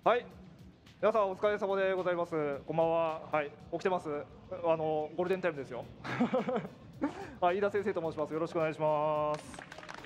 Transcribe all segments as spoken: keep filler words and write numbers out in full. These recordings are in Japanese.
はい、皆さんお疲れ様でございます。こんばんは。はい、起きてます。あのゴールデンタイムですよ。はい、飯田先生と申します。よろしくお願いします。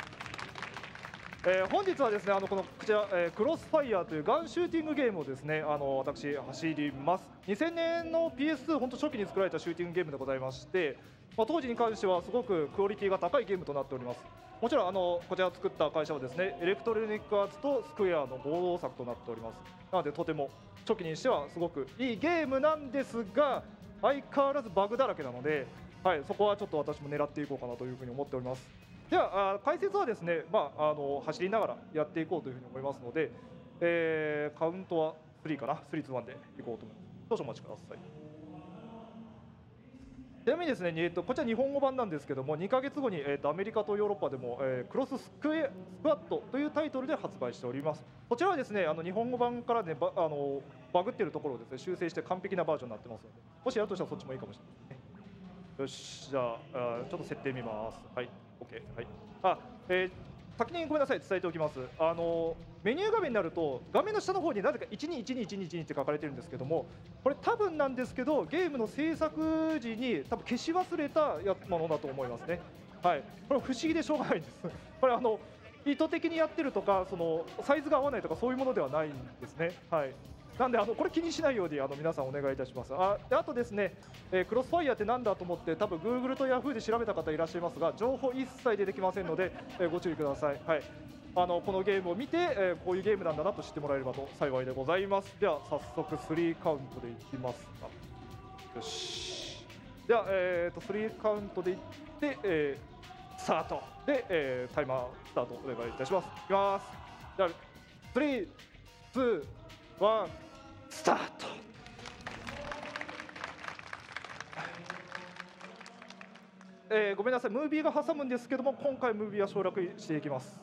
えー、本日はですね、あのこのこちら、えー、クロスファイヤーというガンシューティングゲームをですね、あの私走ります。にせんねんの ピーエスツー 本当初期に作られたシューティングゲームでございまして、まあ、当時に関してはすごくクオリティが高いゲームとなっております。もちろんあのこちらを作った会社はですね、エレクトロニックアーツとスクエアの合同作となっております。なのでとても初期にしてはすごくいいゲームなんですが、相変わらずバグだらけなので、はい、そこはちょっと私も狙っていこうかなというふうに思っております。では、あ解説はですね、まあ、あの走りながらやっていこうというふうに思いますので、えー、カウントはスリーかな、スリー、ツー、ワンでいこうと思います。少々お待ちください。ちなみにですね、えー、とこちら日本語版なんですけども、にかげつごに、えー、とアメリカとヨーロッパでも、えー、クロススクエスクワットというタイトルで発売しております。こちらはですね、あの日本語版からね、バあのバグっているところをですね修正して完璧なバージョンになってますので、もしやるとしたらそっちもいいかもしれないですね。よし、じゃあ、あちょっと設定見ます。はい、OK。はい。あ、えー先にごめんなさい、伝えておきます。あのメニュー画面になると、画面の下の方になぜかいちにいちにいちにいちにって書かれてるんですけども、これ多分なんですけど、ゲームの制作時に多分消し忘れたやものだと思いますね。はい、これ不思議でしょうがないんです。これあの意図的にやってるとか、そのサイズが合わないとかそういうものではないんですね。はい。なんであのこれ気にしないようにあの皆さんお願いいたします。あであとですね、えー、クロスファイヤーってなんだと思って多分 Google と Yahoo で調べた方いらっしゃいますが、情報一切出てきませんので、えー、ご注意ください。はい。あのこのゲームを見て、えー、こういうゲームなんだなと知ってもらえればと幸いでございます。では早速スリーカウントでいきますか。よし。では、えー、とスリーカウントでいって、えー、スタートで、えー、タイマースタートお願いいたします。いきます。ではスリー、ツー、ワン、スタート。えー、ごめんなさい、ムービーが挟むんですけども、今回ムービーは省略していきます。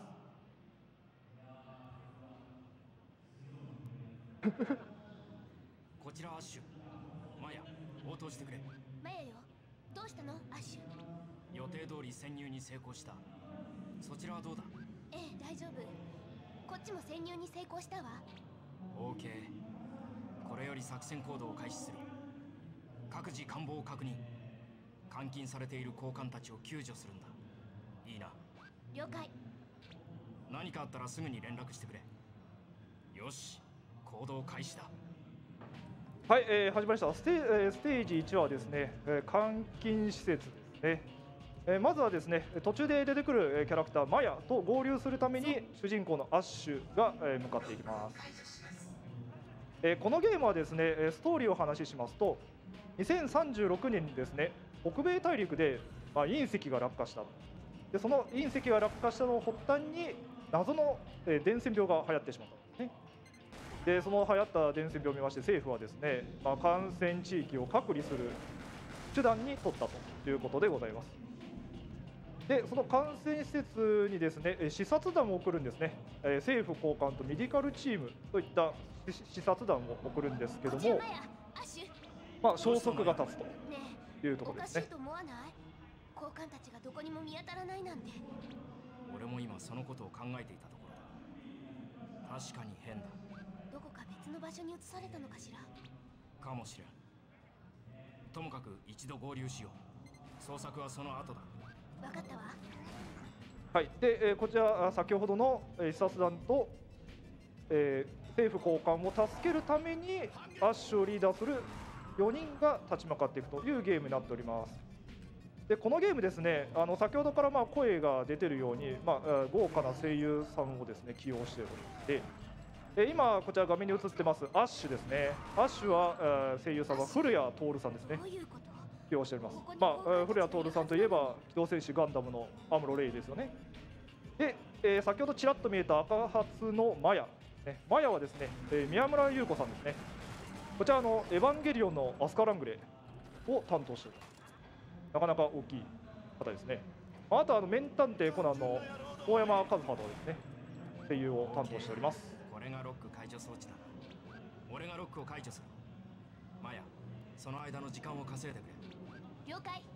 こちらアッシュ。マヤ、応答してくれ。 マヤよ、どうしたのアッシュ。 予定通り潜入に成功した。そちらはどうだ？ ええ、大丈夫。こっちも潜入に成功したわ。 オーケー。これより作戦行動を開始する。各自官房を確認。監禁されている高官たちを救助するんだ。いいな。 了解。 何かあったらすぐに連絡してくれ。よし、行動開始だ。 はい、えー、始まりました。ステー、えー、ステージいちはですね、えー、監禁施設ですね。えー、まずはですね、途中で出てくるキャラクターマヤと合流するために主人公のアッシュが、えー、向かっていきます。えー、このゲームはですね、ストーリーをお話ししますと、にせんさんじゅうろくねんにですね、北米大陸で、まあ、隕石が落下した。で、その隕石が落下したのを発端に謎の、えー、伝染病が流行ってしまったんですね。で、その流行った伝染病を見まして政府はですね、まあ、感染地域を隔離する手段に取ったということでございます。で、その感染施設にですね、視察団を送るんですね。政府高官とメディカルチームといった視察団を送るんですけども、まあ、消息が立つというところですね。 おかしいと思わない？高官たちがどこにも見当たらないなんて。 俺も今そのことを考えていたところだ。確かに変だ。 どこか別の場所に移されたのかしら。 かもしれん。ともかく一度合流しよう。捜索はその後だ。 分かったわ。 はい。で、えー、こちら先ほどの視察団と、えー、政府高官を助けるためにアッシュをリーダーするよにんが立ち向かっていくというゲームになっております。で、このゲームですね、あの先ほどからまあ声が出てるように、まあ、豪華な声優さんをですね起用しておりまして、で今こちら画面に映ってますアッシュですね。アッシュは声優さんは古谷徹さんですね。 どういうこと？ 起用しております。まあ、古谷徹さんといえば機動戦士ガンダムのアムロレイですよね。で、えー、先ほどちらっと見えた赤髪のマヤ、ね、マヤはですね、えー、宮村優子さんですね。こちらのエヴァンゲリオンのアスカ・ラングレーを担当しております。なかなか大きい方ですね。あとはあの名探偵コナンの大山和葉とですね、声優を担当しております。 これがロック解除装置だな。俺がロックを解除する。マヤ、その間の時間を稼いでくれ。 了解。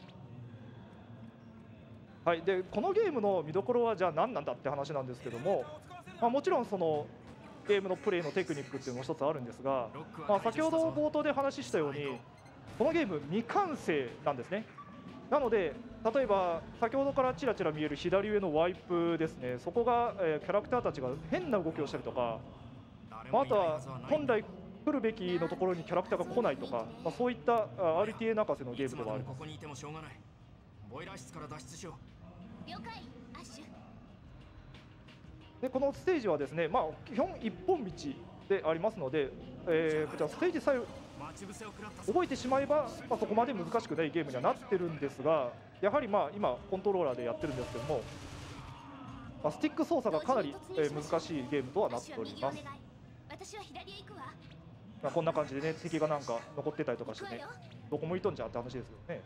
はい、でこのゲームの見どころはじゃあ何なんだって話なんですけども、まあ、もちろんそのゲームのプレイのテクニックっていうのも一つあるんですが、まあ、先ほど冒頭で話したようにこのゲーム未完成なんですね。なので例えば先ほどからちらちら見える左上のワイプですね、そこが、えー、キャラクターたちが変な動きをしたりとか、まあ、あとは本来来るべきのところにキャラクターが来ないとか、まあ、そういった アールティーエー 泣かせのゲームではあります。 ここにいてもしょうがない。ボイラー室から脱出しよう。了解、アッシュ。 でこのステージはですね、まあ、基本一本道でありますので、えー、こちらステージさえ覚えてしまえば、まあ、そこまで難しくないゲームにはなってるんですが、やはりまあ今コントローラーでやってるんですけども、まあ、スティック操作がかなり、えー、難しいゲームとはなっております。 私は左へ行くわ。 まあこんな感じでね、敵がなんか残ってたりとかしてね、どこ向いとんじゃんって話ですよね。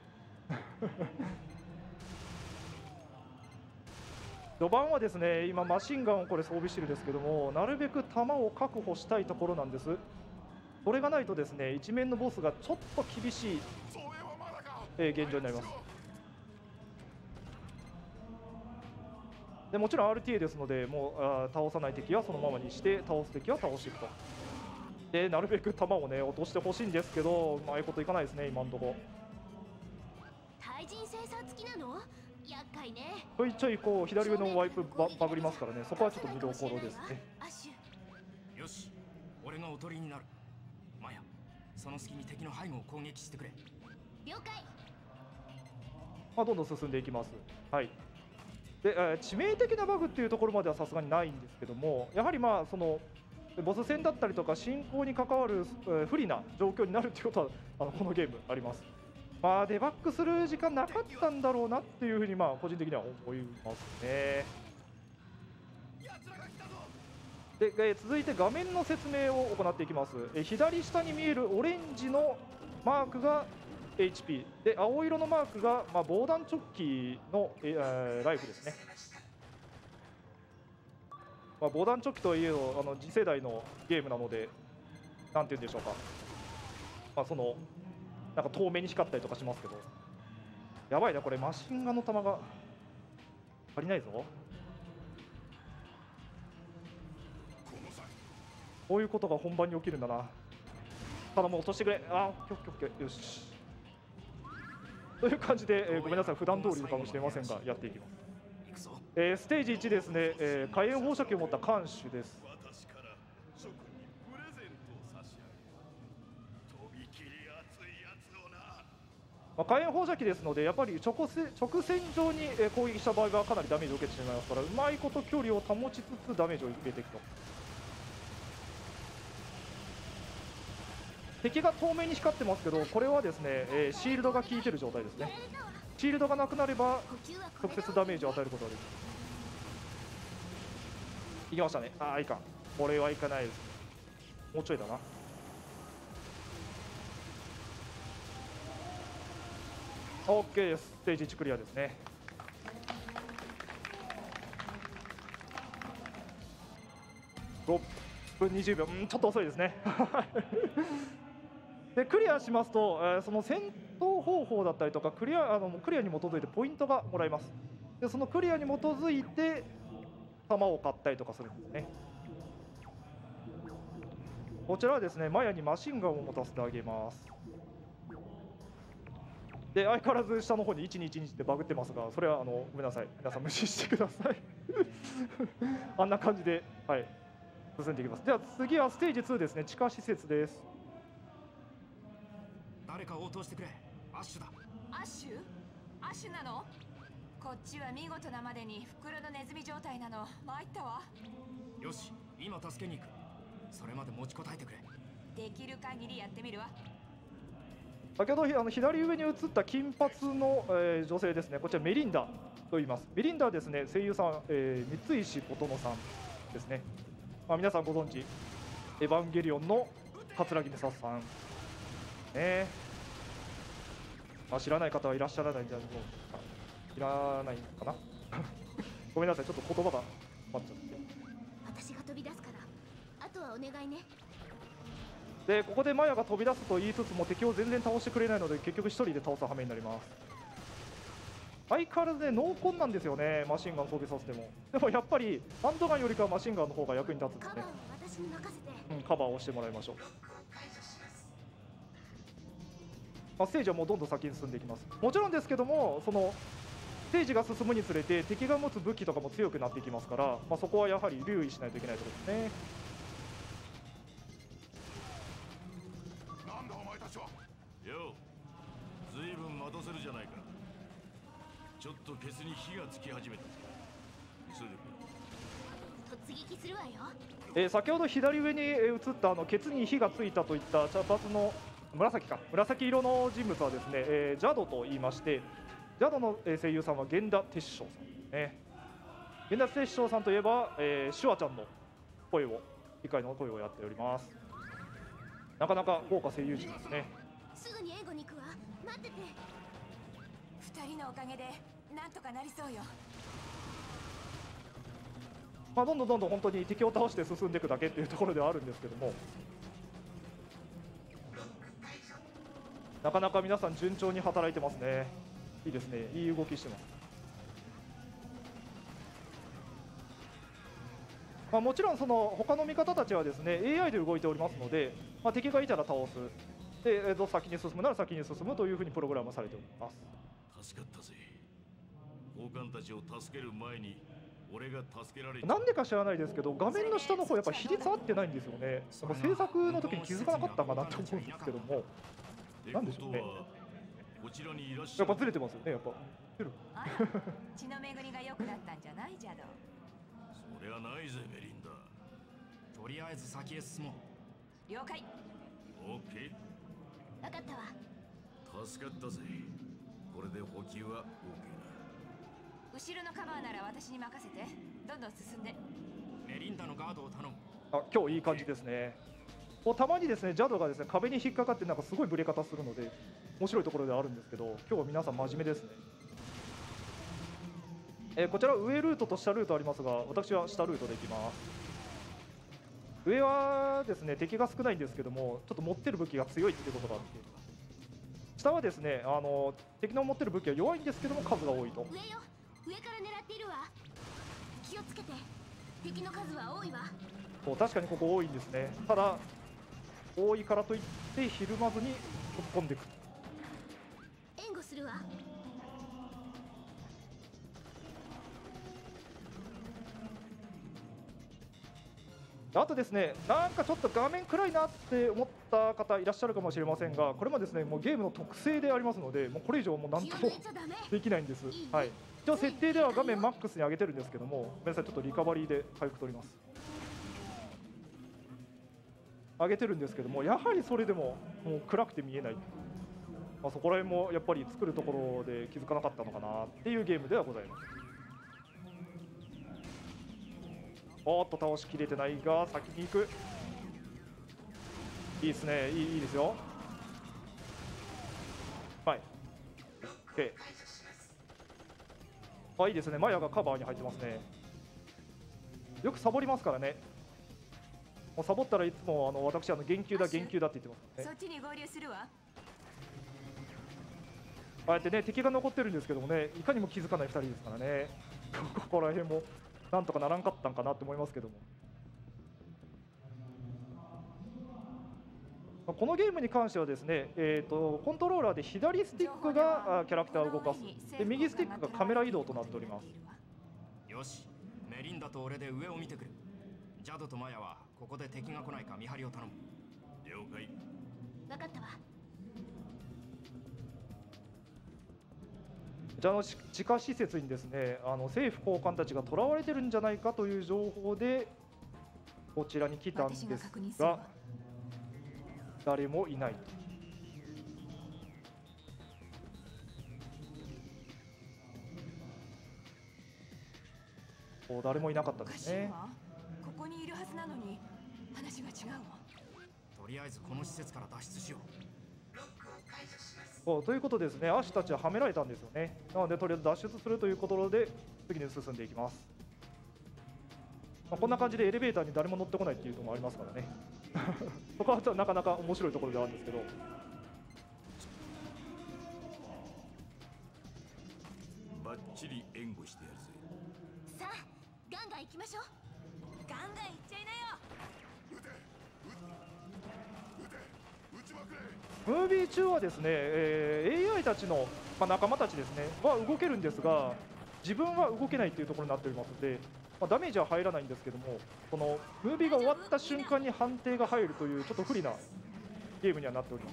序盤はですね、今マシンガンをこれ装備してるんですけども、なるべく弾を確保したいところなんです。それがないとですね、一面のボスがちょっと厳しい、えー、現状になります。でもちろん アールティーエー ですので、もうあ倒さない敵はそのままにして倒す敵は倒していくと。でなるべく弾をね落としてほしいんですけど、うまいこといかないですね今のところ。 対人センサー付きなの？厄介ね。 ちょいちょいこう左上のワイプ バ, バグりますからね、そこはちょっと見どころですね。 よし、俺がおとりになる。マヤ、その隙に敵の背後を攻撃してくれ。 了解。 まあどんどん進んでいきます。はい。で、えー、致命的なバグっていうところまではさすがにないんですけども、やはりまあそのボス戦だったりとか進行に関わる、えー、不利な状況になるっていうことはあのこのゲームあります。まあデバッグする時間なかったんだろうなっていうふうにまあ個人的には思いますね。で、えー、続いて画面の説明を行っていきます。えー、左下に見えるオレンジのマークが エイチピー で、青色のマークが、まあ、防弾チョッキの、えー、ライフですね。まあ、防弾チョッキといえどあの次世代のゲームなので、なんて言うんでしょうか、まあ、そのなんか透明に光ったりとかしますけど、やばいなこれ、マシンガンの弾が足りないぞ。こういうことが本番に起きるんだな。頼む、落としてくれ。あー、オッケーオッケーオッケー、よし。という感じで、えー、ごめんなさい、普段通りかもしれませんが、やっていきます。えー、ステージいちですね、えー、火炎放射器を持った艦首です。まあ、火炎放射器ですので、やっぱり直線、直線上に攻撃した場合はかなりダメージを受けてしまいますから、うまいこと距離を保ちつつダメージを受けていくと。敵が透明に光ってますけど、これはですね、えー、シールドが効いてる状態ですね。シールドがなくなれば直接ダメージを与えることができる。いきましたね。ああ、いかん。これはいかないです。もうちょいだな。オッケーです。ステージいちクリアですね。ろっぷんにじゅうびょう、うん、ちょっと遅いですね。でクリアしますと、えー、その戦闘方法だったりとかクリアあのクリアに基づいてポイントがもらえます。でそのクリアに基づいて弾を買ったりとかするんですね。こちらはですね、マヤにマシンガンを持たせてあげます。で相変わらず下の方にいちにいちにってバグってますが、それはあのごめんなさい、皆さん無視してください。あんな感じで、はい、進んでいきます。では次はステージツーですね、地下施設です。 誰か応答してくれ。アッシュだ。 アッシュ？アッシュなの？こっちは見事なまでに袋のネズミ状態なの。参ったわ。 よし、今助けに行く。それまで持ちこたえてくれ。 できる限りやってみるわ。 先ほどあの左上に映った金髪の、えー、女性ですね、こちらメリンダと言います。メリンダはですね、声優さん、えー、三石琴乃さんですね。まあ、皆さんご存知、エヴァンゲリオンの桂木美里さん。ね、まあ、知らない方はいらっしゃらないんじゃない知らないかな。ごめんなさい、ちょっと言葉が待っちゃって。 私が飛び出すから、あとはお願いね。 でここでマヤが飛び出すと言いつつも敵を全然倒してくれないので、結局一人で倒す羽目になります。相変わらずね、ノーコンなんですよね、マシンガン装備させても。でもやっぱりハンドガンよりかはマシンガンの方が役に立つんですね。 私に任せて。 うん、カバーをしてもらいましょう。まあ、ステージはもうどんどん先に進んでいきます。もちろんですけども、そのステージが進むにつれて敵が持つ武器とかも強くなっていきますから、まあ、そこはやはり留意しないといけないところですね。 なんだお前たちは。 よう、ずいぶん待たせるじゃないか。ちょっとケツに火がつき始めた。急いで突撃するわよ。 えー、先ほど左上に映ったあのケツに火がついたといった茶髪の紫か紫色の人物はですね、えー、ジャドと言いまして、ジャドの声優さんは源田鉄章さん、ね、源田鉄章さんといえば、えー、シュワちゃんの声を理解の声をやっております。なかなか豪華声優陣ですね。 すぐに援護に行くわ。待ってて。 二人のおかげでなんとかなりそうよ。 まあ、どんどんどんどん本当に敵を倒して進んでいくだけっていうところではあるんですけども、なかなか皆さん順調に働いてますね。いいですね、いい動きしてます。まあ、もちろんその他の味方たちはですね エーアイ で動いておりますので、まあ、敵がいたら倒すで、えーと先に進むなら先に進むというふうにプログラムされております。 助かったぜ。交換たちを助ける前に俺が助けられちゃう。 なんでか知らないですけど、画面の下の方やっぱ比率合ってないんですよね。やっぱ制作の時に気づかなかったかなと思うんですけども、なんでしょうね。 こちらにいらっしゃる。 やっぱずれてますよね、やっぱ。ずれるあら、血の巡りが良くなったんじゃないジャド。 そりゃないぜメリンダ。 とりあえず先へ進もう。 了解。 オッケ分かったわ。 ー、助かったぜ。これで補給は OK 後ろのカバーなら私に任せて。どんどん進んで。 メリンダのガードを頼む。 あ、今日いい感じですね。こうたまにですね、ジャドがですね壁に引っかかってなんかすごいブレ方するので面白いところではあるんですけど、今日は皆さん真面目ですね。えーこちら上ルートと下ルートありますが、私は下ルートで行きます。上はですね敵が少ないんですけども、ちょっと持ってる武器が強いっていうことがあって、下はですねあの敵の持ってる武器は弱いんですけども数が多いと。 上よ。上から狙っているわ。気をつけて。敵の数は多いわ。 そう確かにここ多いんですね。ただ多いからといってひるまずに突っ込んでいく。 援護するわ。 あとですね、なんかちょっと画面暗いなって思った方いらっしゃるかもしれませんが、これもですねもうゲームの特性でありますので、もうこれ以上もう何気をとも抜いちゃダメ。 できないんです。はい。一応設定では画面マックスに上げてるんですけども、ごめんなさい、ちょっとリカバリーで回復取ります。上げてるんですけども、やはりそれでももう暗くて見えない。まあ、そこら辺もやっぱり作るところで気づかなかったのかなっていうゲームではございます。おーっと倒しきれてないが先に行く。いいですね、いい、いいですよ。はい OK。 あ、いいですね、マヤがカバーに入ってますね。よくサボりますからね。もうサボったらいつもあの私あの言及だ言及だって言ってますね。 そっちに合流するわ。 ああやってね敵が残ってるんですけどもね、いかにも気づかないふたりですからね。ここら辺もなんとかならんかったんかなと思いますけども、このゲームに関してはですね、えー、とコントローラーで左スティックがあキャラクターを動かす、で右スティックがカメラ移動となっております。 よし、メリンダと俺で上を見てくる。ジャドとマヤはここで敵が来ないか見張りを頼む。 了解。 分かったわ。 こちらの地下施設にですねあの政府高官たちが囚われてるんじゃないかという情報でこちらに来たんです私が確認するがわ。 誰もいない。お誰もいなかったおかですね。 しいわ。ここにいるはずなのに話が違うわ。 とりあえずこの施設から脱出しよう。 そうということでですね、アシュたちははめられたんですよね。なのでとりあえず脱出するというところで次に進んでいきます。まあ、こんな感じでエレベーターに誰も乗ってこないっていうのもありますからね。そこはなかなか面白いところではあるんですけど。 バッチリ援護してやるぜ。 さあガンガン行きましょう。 ガンガンいっちゃいなよ。 ムービー中はですね、えー、エーアイ たちの、まあ、仲間たちですねは動けるんですが、自分は動けないというところになっておりますので、まあ、ダメージは入らないんですけども、このムービーが終わった瞬間に判定が入るというちょっと不利なゲームにはなっております。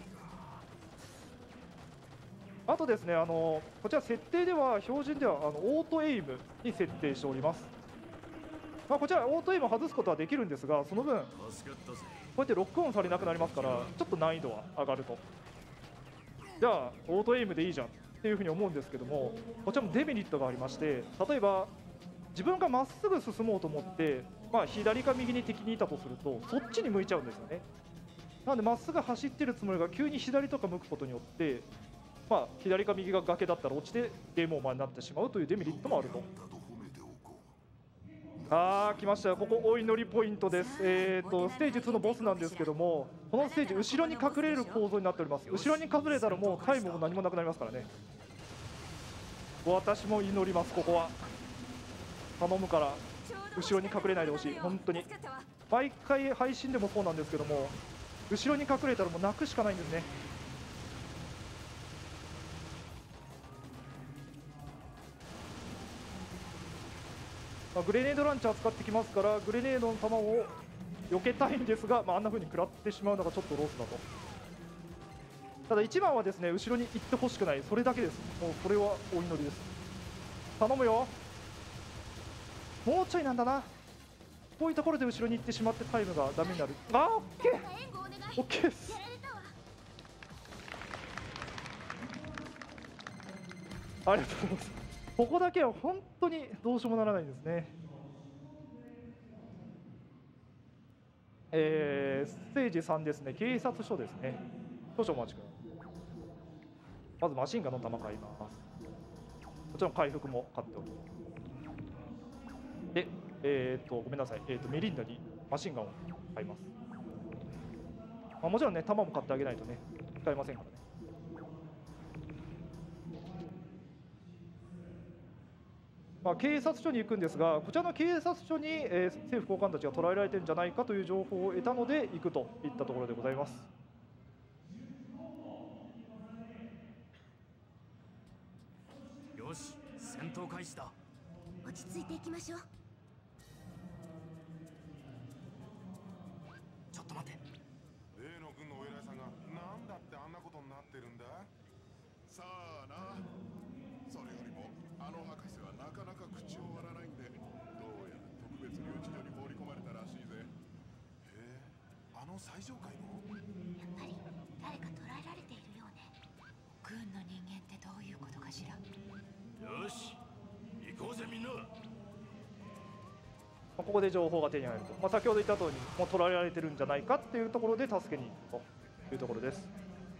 あとですね、あのこちら設定では標準ではあのオートエイムに設定しております。まあ、こちらオートエイムを外すことはできるんですが、その分こうやってロックオンされなくなりますから、ちょっと難易度は上がると。じゃあオートエイムでいいじゃんっていうふうに思うんですけども、こちらもデメリットがありまして、例えば自分がまっすぐ進もうと思って、まあ、左か右に敵にいたとするとそっちに向いちゃうんですよね。なのでまっすぐ走ってるつもりが急に左とか向くことによって、まあ、左か右が崖だったら落ちてゲームオーバーになってしまうというデメリットもあると。あー来ましたよ、ここお祈りポイントです。えーとステージツーのボスなんですけども、このステージ後ろに隠れる構造になっております。後ろに隠れたらもうタイムも何もなくなりますからね。私も祈ります。ここは頼むから後ろに隠れないでほしい。本当に毎回配信でもそうなんですけども、後ろに隠れたらもう泣くしかないんですね。まあ、グレネードランチャー使ってきますから、グレネードの弾を避けたいんですが、まあ、あんな風に食らってしまうのがちょっとロスだと。ただ一番はですね、後ろに行ってほしくない、それだけです。もうこれはお祈りです。頼むよ、もうちょいなんだな。こういうところで後ろに行ってしまってタイムがダメになる。あーオッケーオッケーです。ありがとうございます。ここだけは本当にどうしようもならないですね。えー、ステージさんですね、警察署ですね。少々お待ちください。まずマシンガンの弾買います。もちろん回復も買っております。で、えー、っとごめんなさい、えー、っとメリンダにマシンガンを買います。まあ、もちろんね、弾も買ってあげないとね、使えませんからね。まあ、警察署に行くんですが、こちらの警察署に、えー、政府高官たちが捕らえられてるんじゃないかという情報を得たので行くといったところでございます。 よし、戦闘開始だ。 落ち着いていきましょう。 ちょっと待って。 例の軍のお偉いさんがなんだってあんなことになってるんだ。さあな、それよりもあの博士はなかなか口を割らないんで、どうやら特別留置所に放り込まれたらしいぜ。へえ、あの最上階のやっぱり誰か捕らえられているようね。 軍の人間ってどういうことかしら。 よし行こうぜみんな。 ここで情報が手に入ると、まあ、先ほど言った通りもう取られられてるんじゃないかっていうところで助けに行くというところです。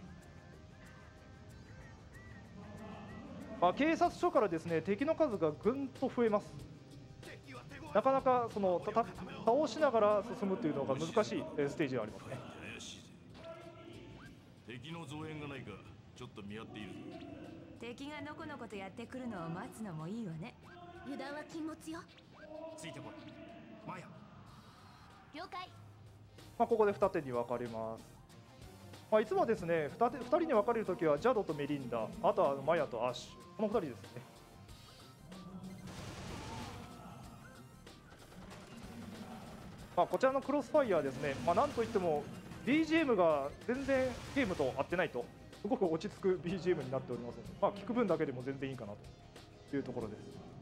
まあ、警察署からですね、敵の数がぐんと増えます。なかなかそのたた倒しながら進むというのが難しいステージがありますね。 怪しいぜ。敵の増援がないかちょっと見張っている。 敵がのこのことやってくるのを待つのもいいわね。 油断は禁物よ。 ついてこい、マヤ。 了解。 まあ、ここで二手に分かれます。まあ、いつもですね、二手、二人に分かれるときはジャドとメリンダ、あとはマヤとアッシュ、この二人ですね。まあ、こちらのクロスファイヤーですね、まあ、なんといっても ビージーエム が全然ゲームと合ってないと、すごく落ち着く ビージーエム になっておりますので、まあ、聞く分だけでも全然いいかなというところです。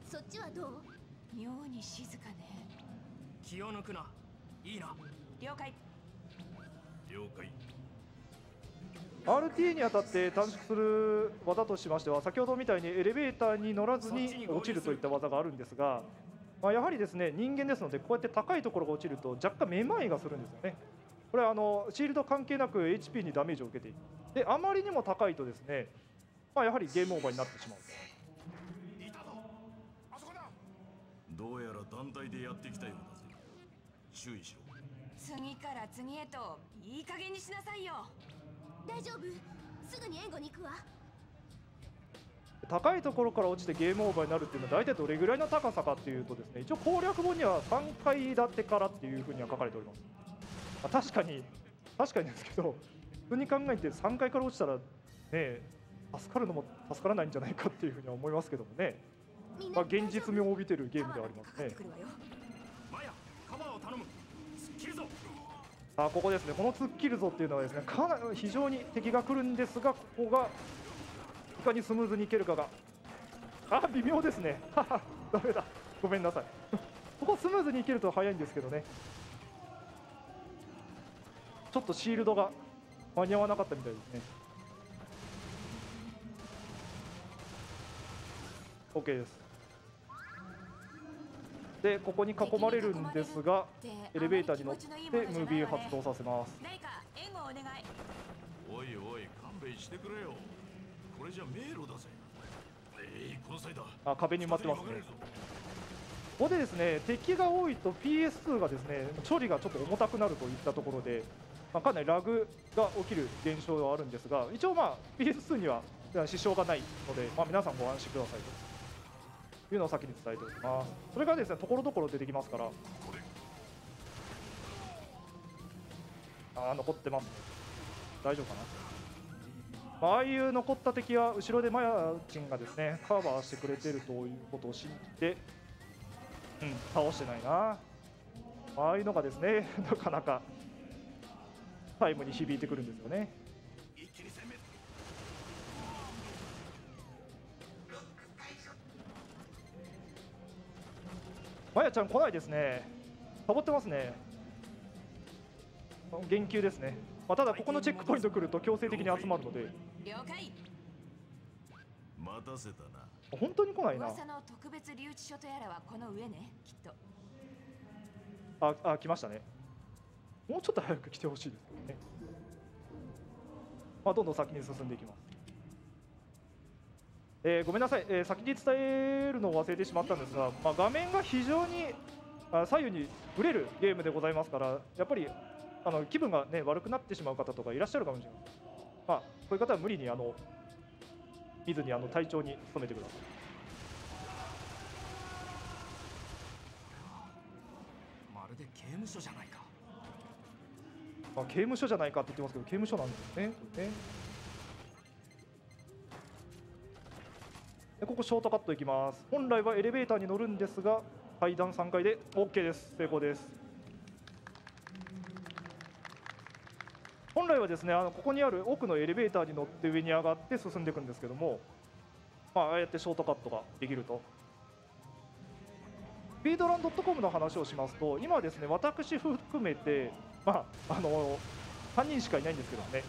そっちはどう？ 妙に静かね。 気を抜くな。いいな。 了解。 了解。 アールティー にあたって短縮する技としましては、先ほどみたいにエレベーターに乗らずに落ちるといった技があるんですが、まあ、やはりですね、人間ですので、こうやって高いところが落ちると若干めまいがするんですよね。これはあのシールド関係なく エイチピー にダメージを受けている。で、あまりにも高いとですね、まあ、やはりゲームオーバーになってしまう。 いたぞ、あそこだ。 どうやら団体でやってきたようだぜ。注意しろ。 次から次へといい加減にしなさいよ。 大丈夫、すぐに援護に行くわ。 高いところから落ちてゲームオーバーになるっていうのは大体どれぐらいの高さかっていうとですね、一応攻略本にはさんかい建てからっていうふうには書かれております。 まあ、確かに確かにですけど、普通に考えてさんかいから落ちたらね助かるのも助からないんじゃないかっていうふうには思いますけどもね、まあ、現実味を帯びてるゲームではありますね。 マヤ、カバーを頼む。突っ切るぞ。 あ、ここですね。この突っ切るぞっていうのはですね、かなり非常に敵が来るんですが、ここがいかにスムーズにいけるかが、あ、微妙ですね。はは、ダメだ、ごめんなさい。ここスムーズにいけると早いんですけどね、ちょっとシールドが間に合わなかったみたいですね。 OK です。で、ここに囲まれるんですが、エレベーターに乗ってムービー発動させます。 誰か援護をお願い。 おいおい、勘弁してくれよ。これじゃ迷路だぜ。えい、この際だ。 あ、壁に埋まってますね。ここでですね、敵が多いと ピーエスツー がですね、処理がちょっと重たくなるといったところで、まあ、かなりラグが起きる現象はあるんですが、一応まあ ピーエスツー には支障がないので、まあ、皆さんご安心くださいというのを先に伝えておきます。それからですね、ところどころ出てきますから、あー、残ってますね。大丈夫かな。まあ、ああいう残った敵は後ろでマヤチンがですねカバーしてくれてるということを信じて、うん、倒してないな。ああいうのがですねなかなかタイムに響いてくるんですよね。マヤちゃん来ないですね。サボってますね。言及ですね。まあ、ただここのチェックポイント来ると強制的に集まるので。 了解。 待たせたな。 本当に来ないな。 噂の特別留置所とやらはこの上ね、きっと。 ああ、来ましたね。もうちょっと早く来てほしいですけどね。まあ、どんどん先に進んでいきます。えー、ごめんなさい、えー、先に伝えるのを忘れてしまったんですが、まあ、画面が非常にあ左右にぶれるゲームでございますから、やっぱりあの気分が、ね、悪くなってしまう方とかいらっしゃるかもしれない。まあ、こういう方は無理にあの見ずにあの体調に努めてください。 まるで刑務所じゃないか。 まあ、刑務所じゃないかって言ってますけど、刑務所なんですね。これねでここショートカットいきます。本来はエレベーターに乗るんですが、階段さんかいで OK です。成功です。本来はですね、あのここにある奥のエレベーターに乗って上に上がって進んでいくんですけども、まあ、ああやってショートカットができると。スピードラン .com の話をしますと、今はですね、私含めて、まあ、あのさんにんしかいないんですけどね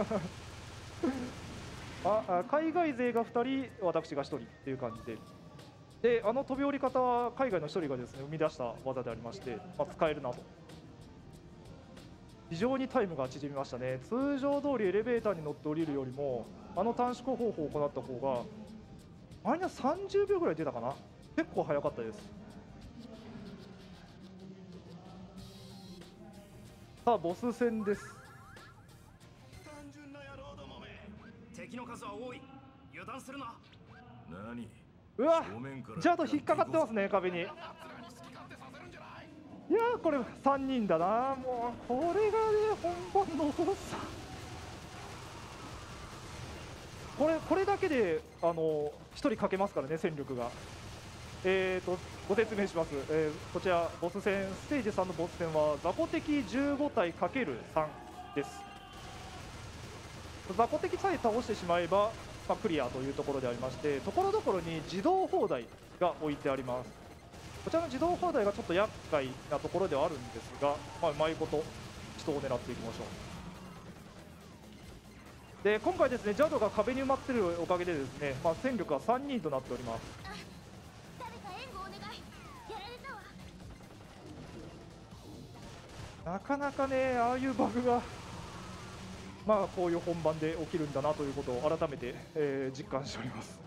あ海外勢がふたり、私がひとりっていう感じで、であの飛び降り方は海外のひとりがですね生み出した技でありまして、まあ、使えるなと。非常にタイムが縮みましたね。通常通りエレベーターに乗って降りるよりも、あの短縮方法を行った方がマイナスさんじゅうびょうぐらい出たかな。結構早かったです。さあボス戦です。 単純な野郎どもめ。 敵の数は多い。油断するな。 何？ うわ、 正面からジャード引っかかってますね、壁に。いやー、これさんにんだな。もうこれがね本番の恐ろしさ。これこれだけであのひとりかけますからね、戦力が。えーとご説明します。えー、こちらボス戦、ステージさんのボス戦は雑魚敵じゅうごたい かけるさん です。雑魚敵さえ倒してしまえば、まあ、クリアというところでありまして、ところどころに自動砲台が置いてあります。こちらの自動砲台がちょっと厄介なところではあるんですが、まあ、うまいこと人を狙っていきましょう。で今回ですね、ジャドが壁に埋まっているおかげでですね、まあ、戦力はさんにんとなっております。 誰か援護お願い。やられたわ。 なかなかね、ああいうバグが、まあ、こういう本番で起きるんだなということを改めて、えー、実感しております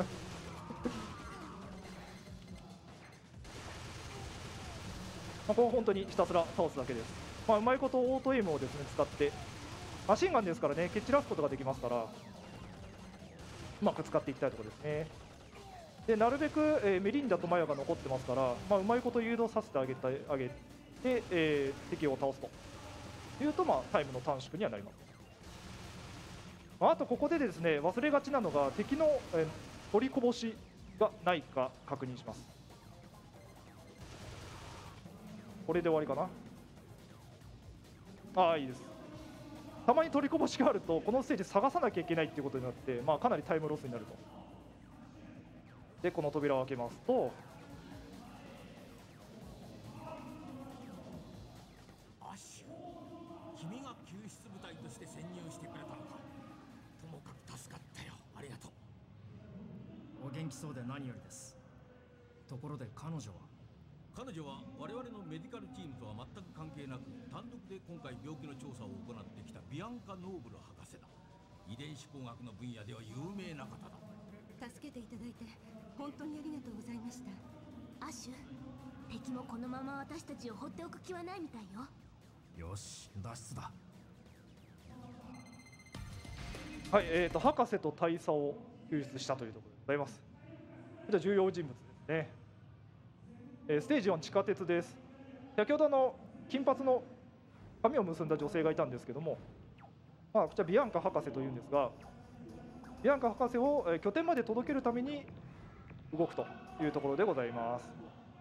まあこれは本当にひたすら倒すだけです。まあ、うまいことオートエイムをですね使って、マシンガンですからね、蹴散らすことができますから、うまく使っていきたいところですね。でなるべく、えー、メリンダとマヤが残ってますから、まあ、うまいこと誘導させてあげたあげて、えー、敵を倒すとというと、まあ、タイムの短縮にはなります。まあ、あとここでですね忘れがちなのが敵の、えー、取りこぼしがないか確認します。これで終わりかな。ああいいです。たまに取りこぼしがあるとこのステージ探さなきゃいけないっていうことになって、まあ、かなりタイムロスになると。でこの扉を開けますと、 アッシュ、君が救出部隊として潜入してくれたのか。ともかく助かったよ。ありがとう。 お元気そうで何よりです。ところで彼女は？ 彼女は我々のメディカルチームとは全く関係なく、単独で今回病気の調査を行ってきたビアンカ・ノーブル博士だ。遺伝子工学の分野では有名な方だ。 助けていただいて本当にありがとうございました。アッシュ、敵もこのまま私たちを放っておく気はないみたいよ。 よし、脱出だ。 はい、えーと博士と大佐を救出したというところでございます。こちら重要人物ですね。えー、ステージよん地下鉄です。先ほどの金髪の髪を結んだ女性がいたんですけども、まあ、こちらビアンカ博士というんですが、ビアンカ博士を、えー、拠点まで届けるために動くというところでございます。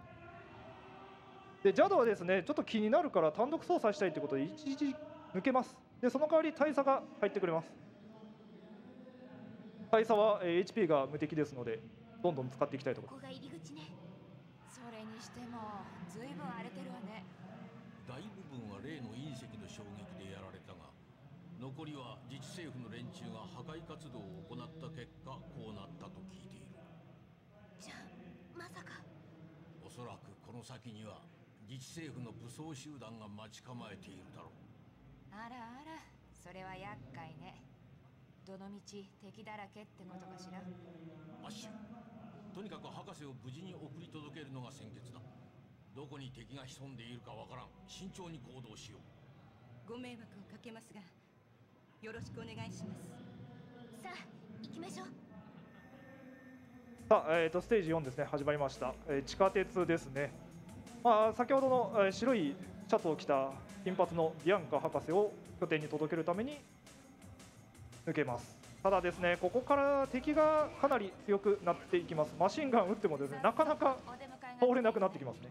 でジャドはですねちょっと気になるから単独操作したいということで一時抜けます。でその代わり大佐が入ってくれます。大佐は、えー、エイチピー が無敵ですのでどんどん使っていきたいところ。 ここが入り口ね。 それにしてもずいぶん荒れてるわね。 大部分は例の隕石の衝撃でやられたが、残りは自治政府の連中が破壊活動を行った結果こうなったと聞いている。 じゃあまさか。 おそらくこの先には自治政府の武装集団が待ち構えているだろう。 あらあら、それは厄介ね。どのみち敵だらけってことかしら。 アッシュ、とにかく博士を無事に送り届けるのが先決だ。どこに敵が潜んでいるかわからん。慎重に行動しよう。 ご迷惑をかけますがよろしくお願いします。さあ行きましょう。 さあ、えー、とステージよんですね始まりました。えー、地下鉄ですね。まあ、先ほどの、えー、白いシャツを着た金髪のビアンカ博士を拠点に届けるために抜けます。ただですねここから敵がかなり強くなっていきます。マシンガン撃ってもですねなかなか通れなくなってきますね。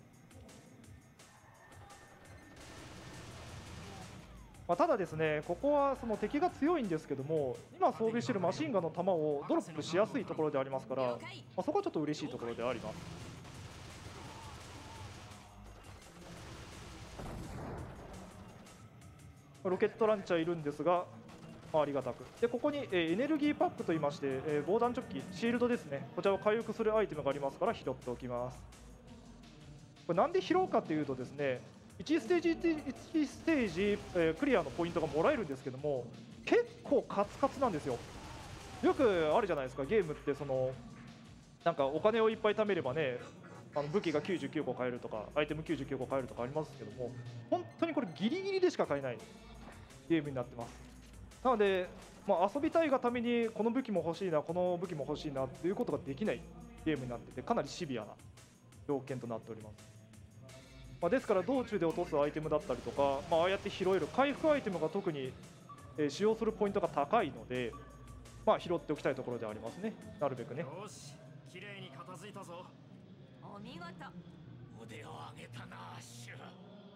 まあ、ただですねここはその敵が強いんですけども、今装備しているマシンガンの弾をドロップしやすいところでありますから、まあ、そこはちょっと嬉しいところであります。ロケットランチャーいるんですが、まあ、ありがたく。でここに、えー、エネルギーパックといいまして、えー、防弾チョッキシールドですね、こちらを回復するアイテムがありますから拾っておきます。これなんで拾うかというとですね、いちステージいちステージ、えー、クリアのポイントがもらえるんですけども、結構カツカツなんですよ。よくあるじゃないですか、ゲームってそのなんかお金をいっぱい貯めればね、あの武器がきゅうじゅうきゅうこ買えるとかアイテムきゅうじゅうきゅうこ買えるとかありますけども、本当にこれギリギリでしか買えないゲームになってます。なので、まあ、遊びたいがためにこの武器も欲しいなこの武器も欲しいなっていうことができないゲームになってて、かなりシビアな条件となっております。まあ、ですから道中で落とすアイテムだったりとか、まあ、ああやって拾える回復アイテムが特に、えー、使用するポイントが高いので、まあ、拾っておきたいところでありますね、なるべくね。 よし、綺麗に片付いたぞ。 お見事。 腕を上げたなアッシュ。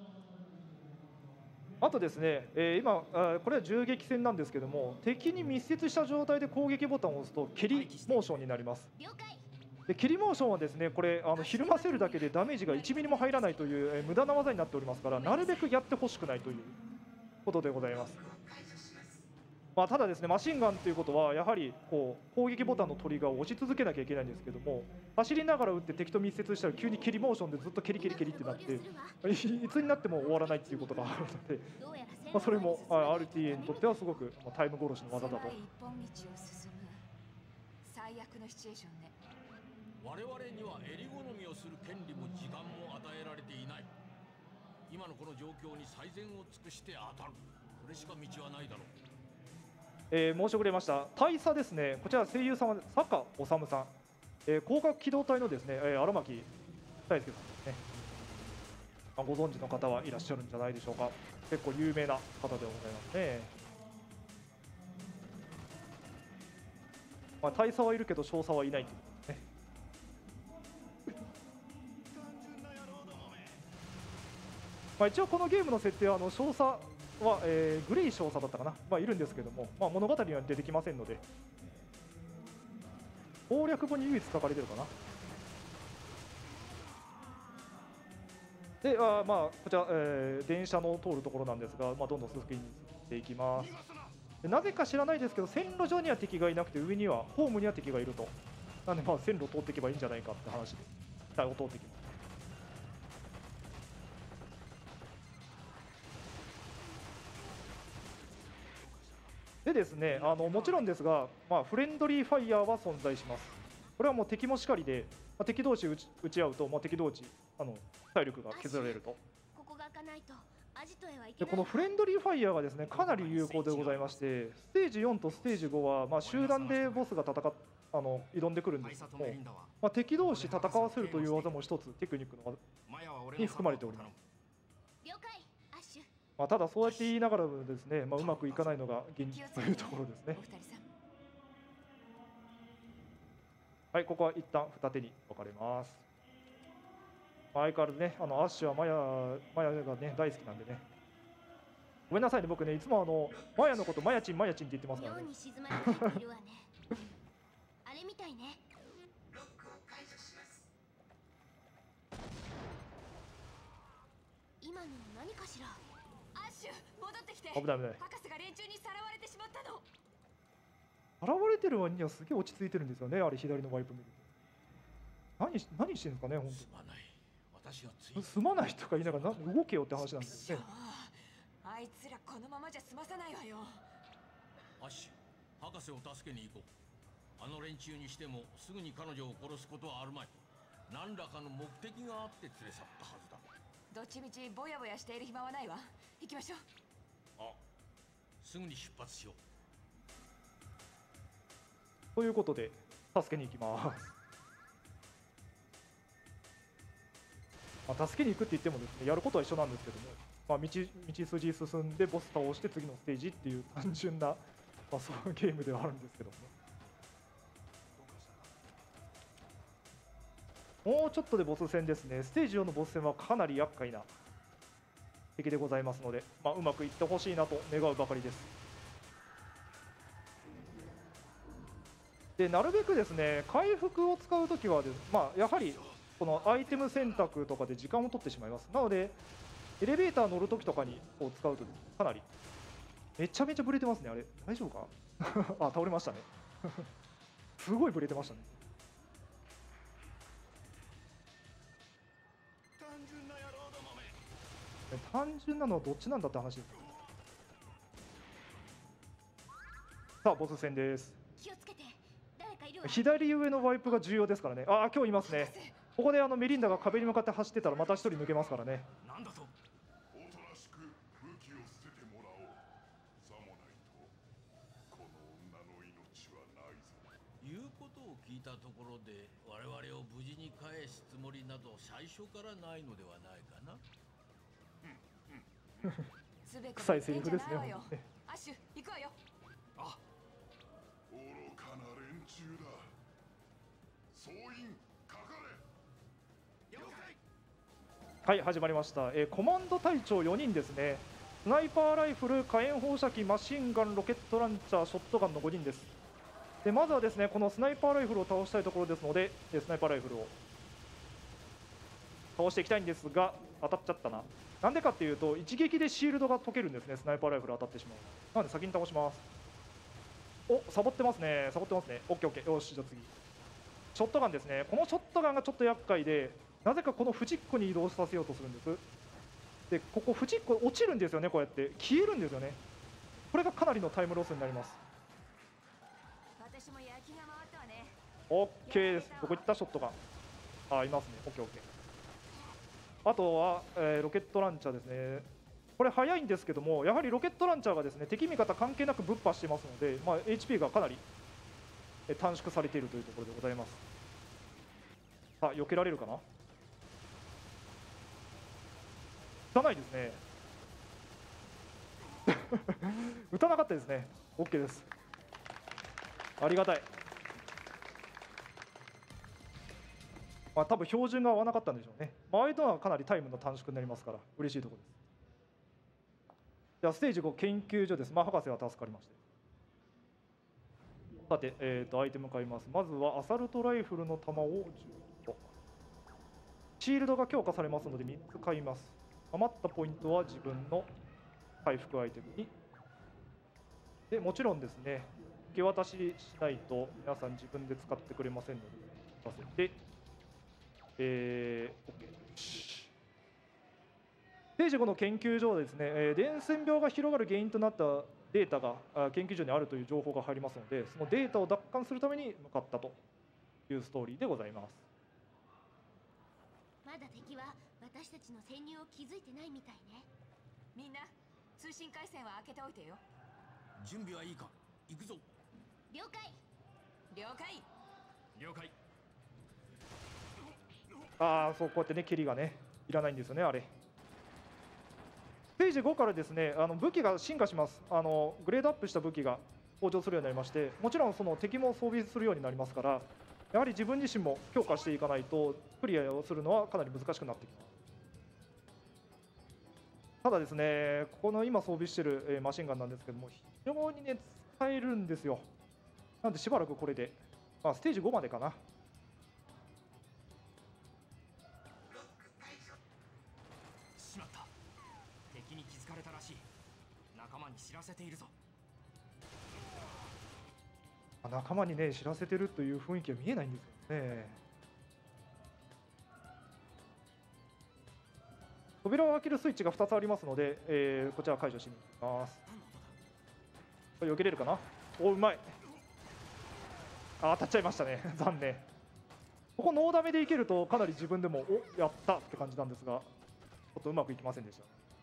あとですね、えー、今あこれは銃撃戦なんですけども、敵に密接した状態で攻撃ボタンを押すと蹴りモーションになります。 了解。 で蹴りモーションはですねこれあのひるませるだけでダメージがいちミリも入らないという、えー、無駄な技になっておりますから、なるべくやってほしくないということでございます。まあ、ただですねマシンガンということはやはりこう攻撃ボタンのトリガーを押し続けなきゃいけないんですけども、走りながら撃って敵と密接したら急に蹴りモーションでずっと蹴り蹴り蹴りってなっていつになっても終わらないっていうことがあるので、 どうやらまあ、それも アールティーエー にとってはすごくタイム殺しの技だと。 狭い一本道を進む最悪のシチュエーションね。 我々には襟好みをする権利も時間も与えられていない。今のこの状況に最善を尽くして当たる、それしか道はないだろう。 えー、申し遅れました。大佐ですね、こちら声優様、坂治さん、えー、広角機動隊のですね、えー、荒牧大輔さんですね。 まあ、ご存知の方はいらっしゃるんじゃないでしょうか。結構有名な方でございますね。まあ、大佐はいるけど少佐はいないということですね。まあ、一応このゲームの設定はあの少佐は、えー、グレイ少佐だったかな、まあ、いるんですけども、まあ、物語には出てきませんので、攻略本に唯一書かれてるかな。で、あまあこちら、えー、電車の通るところなんですが、まあ、どんどん進んでいきます。でなぜか知らないですけど、線路上には敵がいなくて、上にはホームには敵がいると。なんで、まあ線路を通っていけばいいんじゃないかって話で、下を通っていきます。でですね、あのもちろんですが、まあ、フレンドリーファイヤーは存在します。これはもう敵もしかりで、まあ、敵同士打ち打ち合うと、まあ、敵同士あの体力が削られると。 ここが開かないとアジトへは行けでない。 このフレンドリーファイヤーがですねかなり有効でございまして、ステージよんとステージごは、まあ、集団でボスが戦っあの挑んでくるんですけども、まあ、敵同士戦わせるという技も一つテクニックの技に含まれております。 了解、アッシュ。 まあ、ただそうやって言いながらもですね、まあ、うまくいかないのが現実というところですね。はい、ここは一旦二手に分かれます。まあ、相変わらずね、あのアッシュはマヤマヤがね大好きなんでね。ごめんなさいね、僕ね、いつもあのマヤのことマヤチンマヤチンって言ってますからね。 妙に静まり返っているわね。あれみたいね。 ロックを解除します。 今の何かしら。 アッシュ戻ってきて。 危ない危ない。 博士が連中にさらわれてしまったの。 現れてる割にはすげえ落ち着いてるんですよね、あれ左のワイプ見ると。何し何してるんですかね、本すまない。私がつい当に。すまないとか言いながらな動けよって話なんですよね。 あいつらこのままじゃ済まさないわよ。 アッシュ、博士を助けに行こう。あの連中にしてもすぐに彼女を殺すことはあるまい。何らかの目的があって連れ去ったはずだ。 どっちみちぼやぼやしている暇はないわ。行きましょう。 あ、すぐに出発しよう。 ということで助けに行きます。まあ、助けに行くって言ってもですね、やることは一緒なんですけども、まあ、道道筋進んでボス倒して次のステージっていう単純な、まあ、そういうゲームではあるんですけどもね。もうちょっとでボス戦ですね。ステージよんのボス戦はかなり厄介な敵でございますので、まあ、うまくいってほしいなと願うばかりです。でなるべくですね回復を使うときはです、まあ、やはりこのアイテム選択とかで時間を取ってしまいます。なのでエレベーター乗るときとかにこう使うとかなりめちゃめちゃブレてますね。あれ大丈夫かあ、倒れましたねすごいブレてましたね。 単純な野郎どもめ。 単純なのはどっちなんだって話です。さあボス戦です。 気をつけて。誰かいるわ。 左上のワイプが重要ですからね。ああ今日いますね。ここであのメリンダが壁に向かって走ってたらまた一人抜けますからね。 なんだと。 おとなしく武器を捨ててもらおう。さもないとこの女の命はないぞ。 言うことを聞いたところで我々を無事に返すつもりなど最初からないのではないかな。 臭いセリフですね。 アッシュ行くわよ。 あ、 愚かな連中だ。総員かかれ。 了解。 はい始まりました、えー、コマンド隊長よにんですね。スナイパーライフル、火炎放射器、マシンガン、ロケットランチャー、ショットガンのごにんです。でまずはですねこのスナイパーライフルを倒したいところですので、スナイパーライフルを倒していきたいんですが当たっちゃったな。なんでかっていうと一撃でシールドが解けるんですね。スナイパーライフル当たってしまう。なので先に倒します。おサボってますね。サボってますね。オッケーオッケー。よしじゃあ次ショットガンですね。このショットガンがちょっと厄介で、なぜかこの縁っこに移動させようとするんです。でここ縁っこ落ちるんですよね。こうやって消えるんですよね。これがかなりのタイムロスになります。 私も焼きが回ったわね。 オッケーです。どこ行ったショットガン。あいますね。オッケーオッケー。あとは、えー、ロケットランチャーですね。これ早いんですけども、やはりロケットランチャーがですね敵味方関係なくぶっ破してますので、まあ、エイチピー がかなり短縮されているというところでございます。さあ避けられるかな。 打たないですね打たなかったですね。 OK です。ありがたい。まあ、多分標準が合わなかったんでしょうね。まあ、ああいうのはかなりタイムの短縮になりますから嬉しいところです。じゃあステージご研究所です。まあ、博士は助かりまして。さて、えー、とアイテム買います。まずはアサルトライフルの弾をじゅっこ、シールドが強化されますのでみっつ買います。余ったポイントは自分の回復アイテムに。でもちろんですね、受け渡ししないと皆さん自分で使ってくれませんので、させて、えー、OK。ステージごの研究所はですね、えー、伝染病が広がる原因となったデータが研究所にあるという情報が入りますので、そのデータを奪還するために向かったというストーリーでございます。 まだ敵は私たちの潜入を気づいてないみたいね。 みんな通信回線は開けておいてよ。 準備はいいか。行くぞ。 了解。 了解。 了解。 ああ、そう、こうやってね、蹴りがねいらないんですよね、あれ。ステージごからですね、あの武器が進化します。あのグレードアップした武器が登場するようになりまして、もちろんその敵も装備するようになりますから、やはり自分自身も強化していかないとクリアをするのはかなり難しくなってきます。ただですね、この今装備しているマシンガンなんですけども、非常にね使えるんですよ。なのでしばらくこれで、まあ、ステージごまでかな。 しまった。敵に気づかれたらしい。仲間に知らせているぞ。 仲間にね知らせてるという雰囲気は見えないんですよね。扉を開けるスイッチがふたつありますので、えー、こちら解除しに行きます。これ避けれるかな。お、うまい。あ、当たっちゃいましたね残念。ここノーダメでいけるとかなり自分でもおやったって感じなんですが、ちょっとうまくいきませんでした。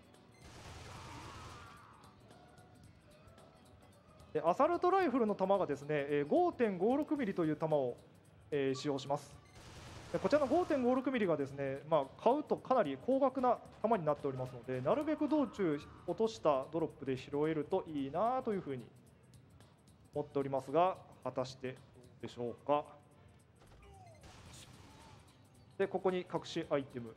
アサルトライフルの弾がですね ごてんごろくミリ という弾を使用します。こちらの ごてんごろくミリ がですね、まあ、買うとかなり高額な弾になっておりますので、なるべく道中落としたドロップで拾えるといいなというふうに思っておりますが、果たしてどうでしょうか。でここに隠しアイテム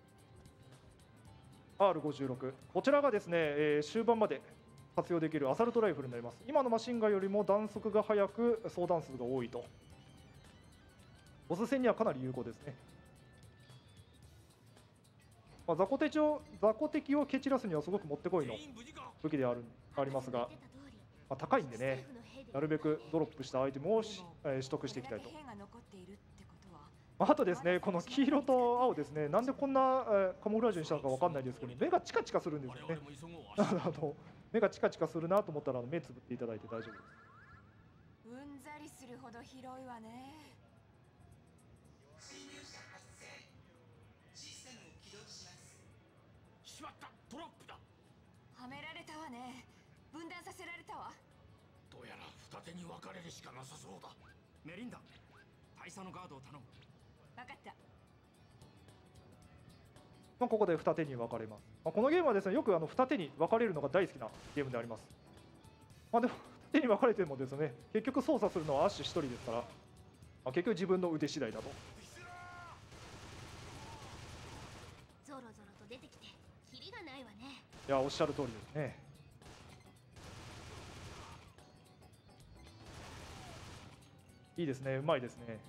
アールごじゅうろく、 こちらがですね、えー、終盤まで活用できるアサルトライフルになります。今のマシンガンよりも弾速が速く装弾数が多いと、ボス戦にはかなり有効ですね。まあ、雑魚敵を雑魚敵を蹴散らすにはすごくもってこいの武器であるありますが、まあ、高いんでね、なるべくドロップしたアイテムをし、えー、取得していきたいと。あとですね、この黄色と青ですね、なんでこんな、えー、カモフラージュにしたのか分かんないですけど、目がチカチカするんですよね。あの目がチカチカするなと思ったら目つぶっていただいて大丈夫です。 うんざりするほど広いわね。 侵入者発生。システムを起動します。 しまった、トラップだ。 はめられたわね。分断させられたわ。 どうやら二手に分かれるしかなさそうだ。 メリンダ、大佐のガードを頼む。 分かった。 まあ、ここで二手に分かれます。まあ、このゲームはですね、よくあの二手に分かれるのが大好きなゲームであります。まあ、でも二手に分かれてもですね、結局操作するのはアッシュ一人ですから、まあ、結局自分の腕次第だと。 ゾロゾロと出てきてキリがないわね。 いや、おっしゃる通りですね。いいですね、うまいですね。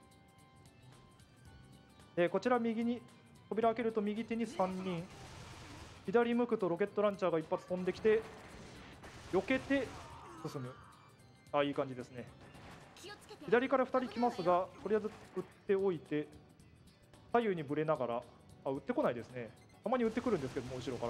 でこちら右に扉開けると右手にさんにん、左向くとロケットランチャーが一発飛んできて避けて進む。あ、いい感じですね。左からふたり来ますが、とりあえず撃っておいて左右にぶれながら、あ、撃ってこないですね。たまに撃ってくるんですけども後ろから、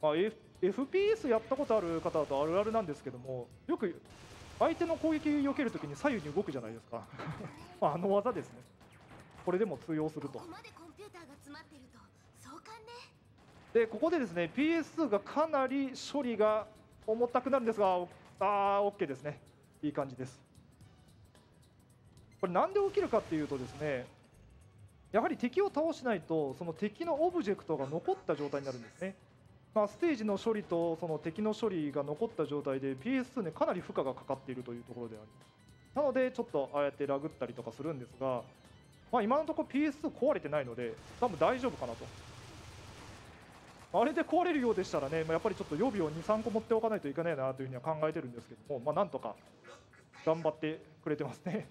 あ、F、エフピーエス やったことある方だとあるあるなんですけども、よく相手の攻撃を避けるときに左右に動くじゃないですかまあ、あの技ですね。これでも通用すると。 ここまでコンピューターが詰まってると壮観ね。 でここでですね ピーエスツー がかなり処理が重たくなるんですが、あー OK ですね。いい感じです。これなんで起きるかっていうとですね、 やはり敵を倒しないとその敵のオブジェクトが残った状態になるんですね。まあ、ステージの処理とその敵の処理が残った状態で ピーエスツー にかなり負荷がかかっているというところであります。なのでちょっとああやってラグったりとかするんですが、まあ、今のところ ピーエスツー 壊れてないので多分大丈夫かなと。あれで壊れるようでしたらね、まあ、やっぱりちょっと予備をにさんこ持っておかないといけないなというふうには考えてるんですけども、まあ、なんとか頑張ってくれてますね。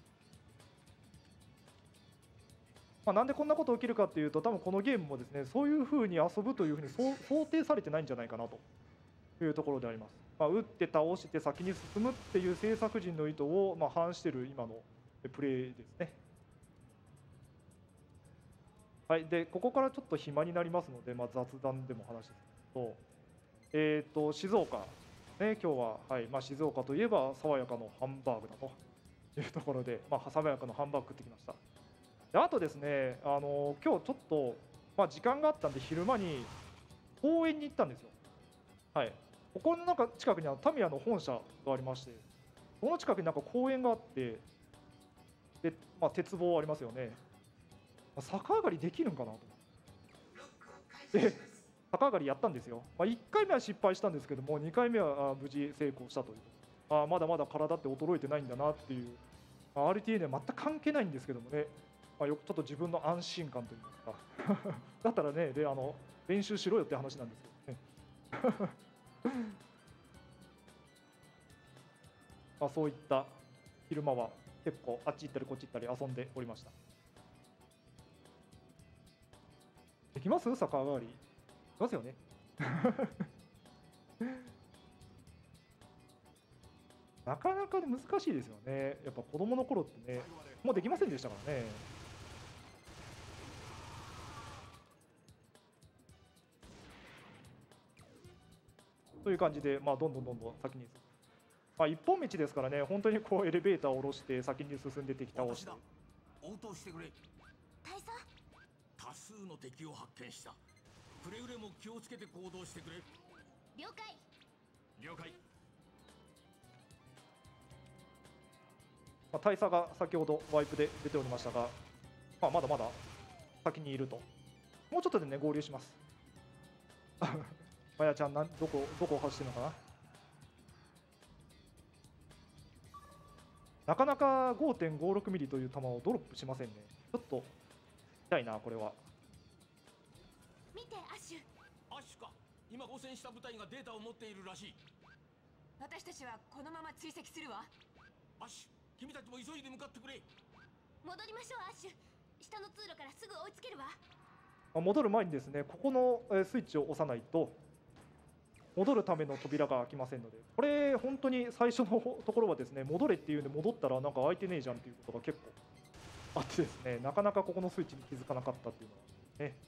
まあ、なんでこんなこと起きるかっていうと、多分このゲームもですね、そういうふうに遊ぶというふうに想想定されてないんじゃないかなというところであります。まあ、打って倒して先に進むっていう制作陣の意図をまあ反している今のプレーですね。はい、でここからちょっと暇になりますので、まあ、雑談でも話すと、えー、と静岡、ね、今日は、はいまあ、静岡といえば爽やかのハンバーグだというところで、まあ、爽やかのハンバーグ食ってきました。であとですね、あの今日ちょっと、まあ、時間があったんで昼間に公園に行ったんですよ。はい、ここの中近くにはタミヤの本社がありまして、この近くになんか公園があって、で、まあ、鉄棒ありますよね。逆上がりできるんかなと。で逆上がりやったんですよ。まあ、いっかいめは失敗したんですけども、にかいめはあ無事成功したという。あまだまだ体って衰えてないんだなっていう、まあ、アールティーエー には全く関係ないんですけどもね、まあ、よくちょっと自分の安心感といいますかだったらねであの練習しろよって話なんですけどねまあそういった昼間は結構あっち行ったりこっち行ったり遊んでおりました。できます逆上がり。できますよねなかなか難しいですよね。やっぱ子供の頃ってね、もうできませんでしたからね。という感じで、まあ、どんどんどんどん先に、まあ、一本道ですからね、本当にこうエレベーターを下ろして先に進んで敵倒して。 応答してくれ。 大佐、 多数の敵を発見した。くれぐれも気をつけて行動してくれ。 了解。 了解。 まあ、大佐が先ほどワイプで出ておりましたが、まあ、まだまだ先にいると。もうちょっとでね合流しますまやちゃんなんどこどこを走ってるのかな。なかなか ごてんごろくミリという球をドロップしませんね。ちょっと痛いなこれは。 見てアッシュ。 アッシュか。今誤戦した部隊がデータを持っているらしい。 私たちはこのまま追跡するわ。 アッシュ、君たちも急いで向かってくれ。 戻りましょうアッシュ。下の通路からすぐ追いつけるわ。 戻る前にですね、ここのスイッチを押さないと戻るための扉が開きませんので、これ本当に最初のところはですね、戻れっていうんで戻ったらなんか開いてねえじゃんっていうことが結構あってですね、なかなかここのスイッチに気づかなかったっていうのはね。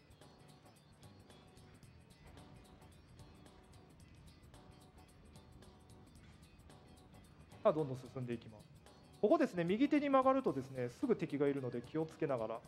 さあどんどん進んでいきます。ここですね、右手に曲がるとですね、すぐ敵がいるので気をつけながら。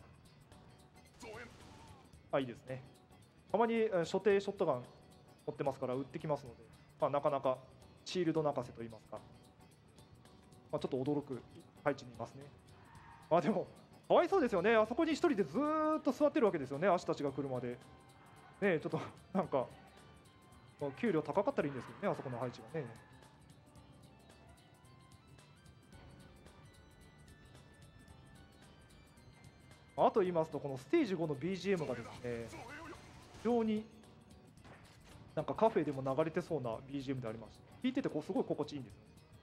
あ、いいですね。たまに所定ショットガン持ってますから撃ってきますので、まあ、なかなかシールド泣かせといいますか、まあ、ちょっと驚く配置にいますね。まあでもかわいそうですよね。あそこに一人でずーっと座ってるわけですよね、アシュたちが来るまでね。ちょっとなんか給料高かったらいいんですけどね、あそこの配置がね。あと言いますと、このステージごの ビージーエム がですね、非常になんかカフェでも流れてそうな ビージーエム でありまして、聴いててこうすごい心地いいんですよ。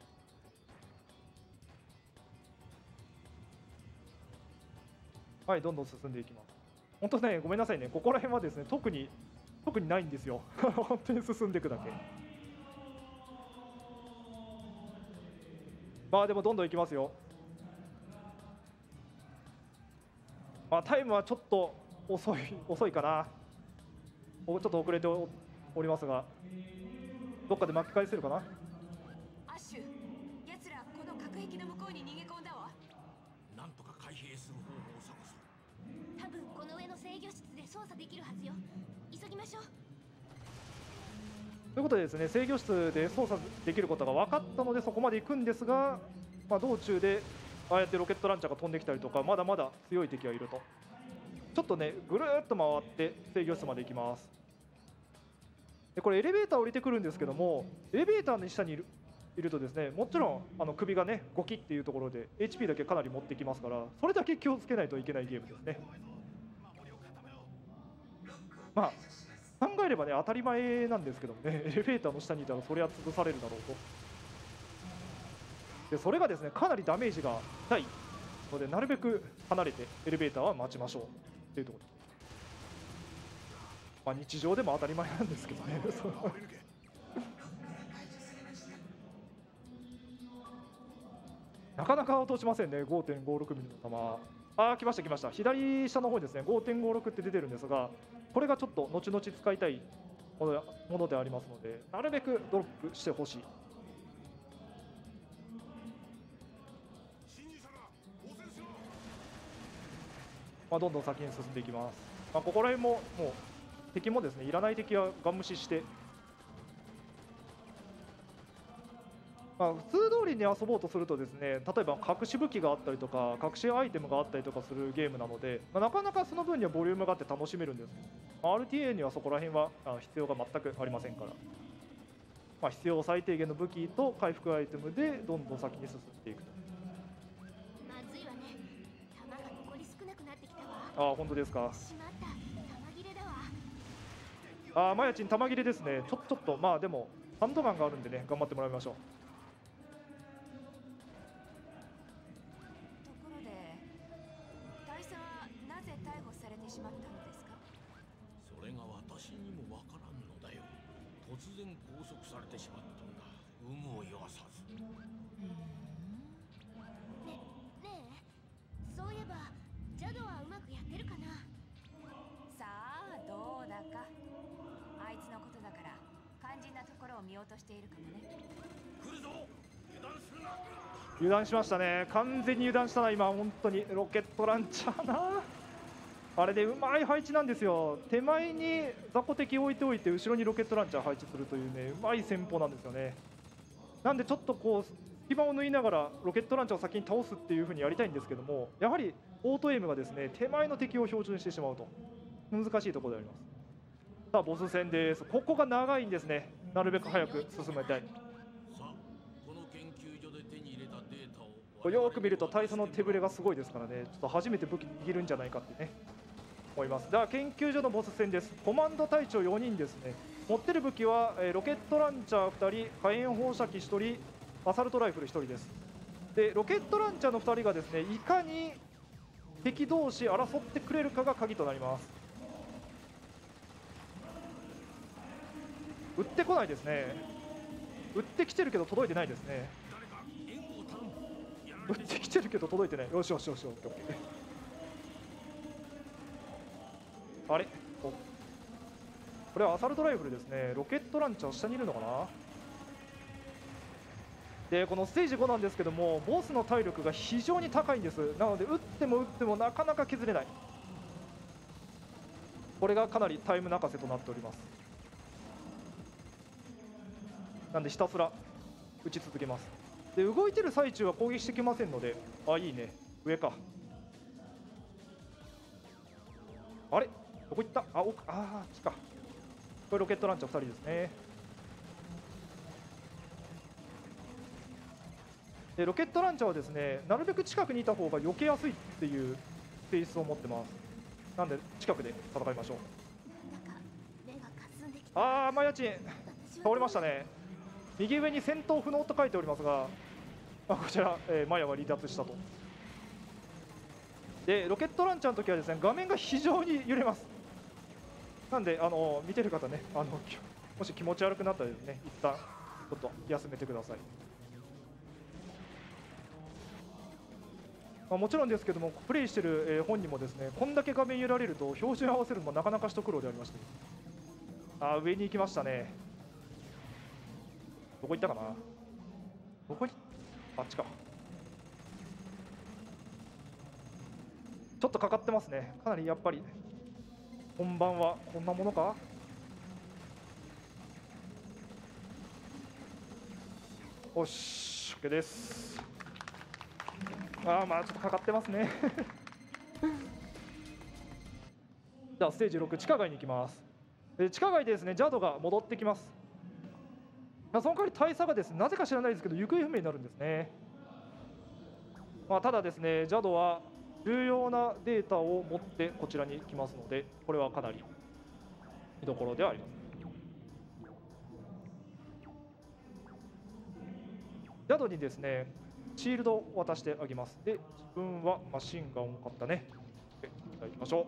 はい、どんどん進んでいきます。本当ね、ごめんなさいね、ここら辺はですね、特に特にないんですよ本当に進んでいくだけ。まあでもどんどんいきますよ。まあ、タイムはちょっと遅い遅いかな。ちょっと遅れておりますが、どっかで巻き返せるかな。 アッシュ、奴らこの隔壁の向こうに逃げ込んだわ。 なんとか開閉する方法を探そう。 多分この上の制御室で操作できるはずよ。急ぎましょう。 ということでですね、制御室で操作できることが分かったのでそこまで行くんですが、まあ、道中でああやってロケットランチャーが飛んできたりとか、まだまだ強い敵がいるとちょっとねぐるーっと回って制御室まで行きます。でこれエレベーター降りてくるんですけども、エレベーターの下にいるいるとですね、もちろんあの首がねゴキっていうところで エイチピー だけかなり持ってきますから、それだけ気をつけないといけないゲームですね。まあ考えればね当たり前なんですけどもね、エレベーターの下にいたらそれは潰されるだろうと。でそれがですねかなりダメージがないので、なるべく離れてエレベーターは待ちましょうっていうところです。まあ、日常でも当たり前なんですけどねなかなか落としませんね。 ごてんごろく ミリの球、ああ来ました来ました。左下の方にですね ごてんごろく って出てるんですが、これがちょっと後々使いたいものものでありますので、なるべくドロップしてほしい。まあ、どんどん先に進んでいきます。まあ、ここら辺ももう敵もですねいらない敵はガン無視して、まあ、普通通りに遊ぼうとするとですね、例えば隠し武器があったりとか隠しアイテムがあったりとかするゲームなので、まあ、なかなかその分にはボリュームがあって楽しめるんですけど、まあ、アールティーエー にはそこら辺は必要が全くありませんから、まあ、必要最低限の武器と回復アイテムでどんどん先に進んでいくと。 まずいわね。弾が残り少なくなってきたわ。 ああ本当ですか。 しまった。弾切れだわ。 ああマヤチン弾切れですね。ちょちょっとまあでもハンドガンがあるんでね頑張ってもらいましょう。 ところで大佐はなぜ逮捕されてしまったのですか？ それが私にもわからんのだよ。突然拘束されてしまったんだ。有無を言わさず。 ねねえ、そういえばジャドはうまくやってるかな。 さあどうだか。あいつのことだから肝心なところを見落としているかもね。 来るぞ。油断するな。 油断しましたね。完全に油断したな今。本当にロケットランチャーな、あれでうまい配置なんですよ。手前に雑魚敵置いておいて後ろにロケットランチャー配置するというねうまい戦法なんですよね。なんでちょっとこう隙間を縫いながらロケットランチャーを先に倒すっていう風にやりたいんですけども、やはりオートエイムがですね手前の敵を標準してしまうと難しいところであります。さあボス戦です。ここが長いんですね。なるべく早く進めたい。 さあ、この研究所で手に入れたデータをこれよく見ると大佐の手ぶれがすごいですからね、ちょっと初めて武器握るんじゃないかってね思います。では研究所のボス戦です。コマンド隊長よにんですね。持ってる武器は、えー、ロケットランチャーふたり、火炎放射器ひとり、アサルトライフルひとりです。でロケットランチャーのふたりがですねいかに敵同士争ってくれるかが鍵となります。撃ってこないですね。撃ってきてるけど届いてないですね。撃ってきてるけど届いてない。よしよしよしよし。あれこれはアサルトライフルですね。ロケットランチャー下にいるのかな。でこのステージごなんですけどもボスの体力が非常に高いんです。なので撃っても撃ってもなかなか削れない。これがかなりタイム泣かせとなっております。なんでひたすら打ち続けます。で動いてる最中は攻撃してきませんので、あいいね上か。あれどこ行った。あ奥ああっちか。これロケットランチャーふたりですね。でロケットランチャーはですねなるべく近くにいた方が避けやすいっていう性質を持ってます。なんで近くで戦いましょう。 なんだか目が霞んできた。 ああマヤチン倒れましたね。右上に戦闘不能と書いておりますが、まあ、こちら、えー、マヤは離脱したと。でロケットランチャーの時はですね画面が非常に揺れます。なんであの見てる方ねあのもし気持ち悪くなったらですね一旦ちょっと休めてください。まあ、もちろんですけどもプレイしてる、えー、本人もですねこんだけ画面揺られると標準合わせるのもなかなか一苦労でありまして、あ上に行きましたね。どこ行ったかな。どこにあっちか。ちょっとかかってますね。かなりやっぱり本番はこんなものか。よし OK です。ああまあちょっとかかってますねじゃあステージろく、地下街に行きます。で地下街でですねジャドが戻ってきます。その代わり大佐がですねなぜか知らないですけど行方不明になるんですね。まあ、ただですねジャドは重要なデータを持ってこちらに来ますので、これはかなり見どころではあります。ジャドにですねシールドを渡してあげます。で自分はマシンガンを買ったね。でじゃあ行きましょう。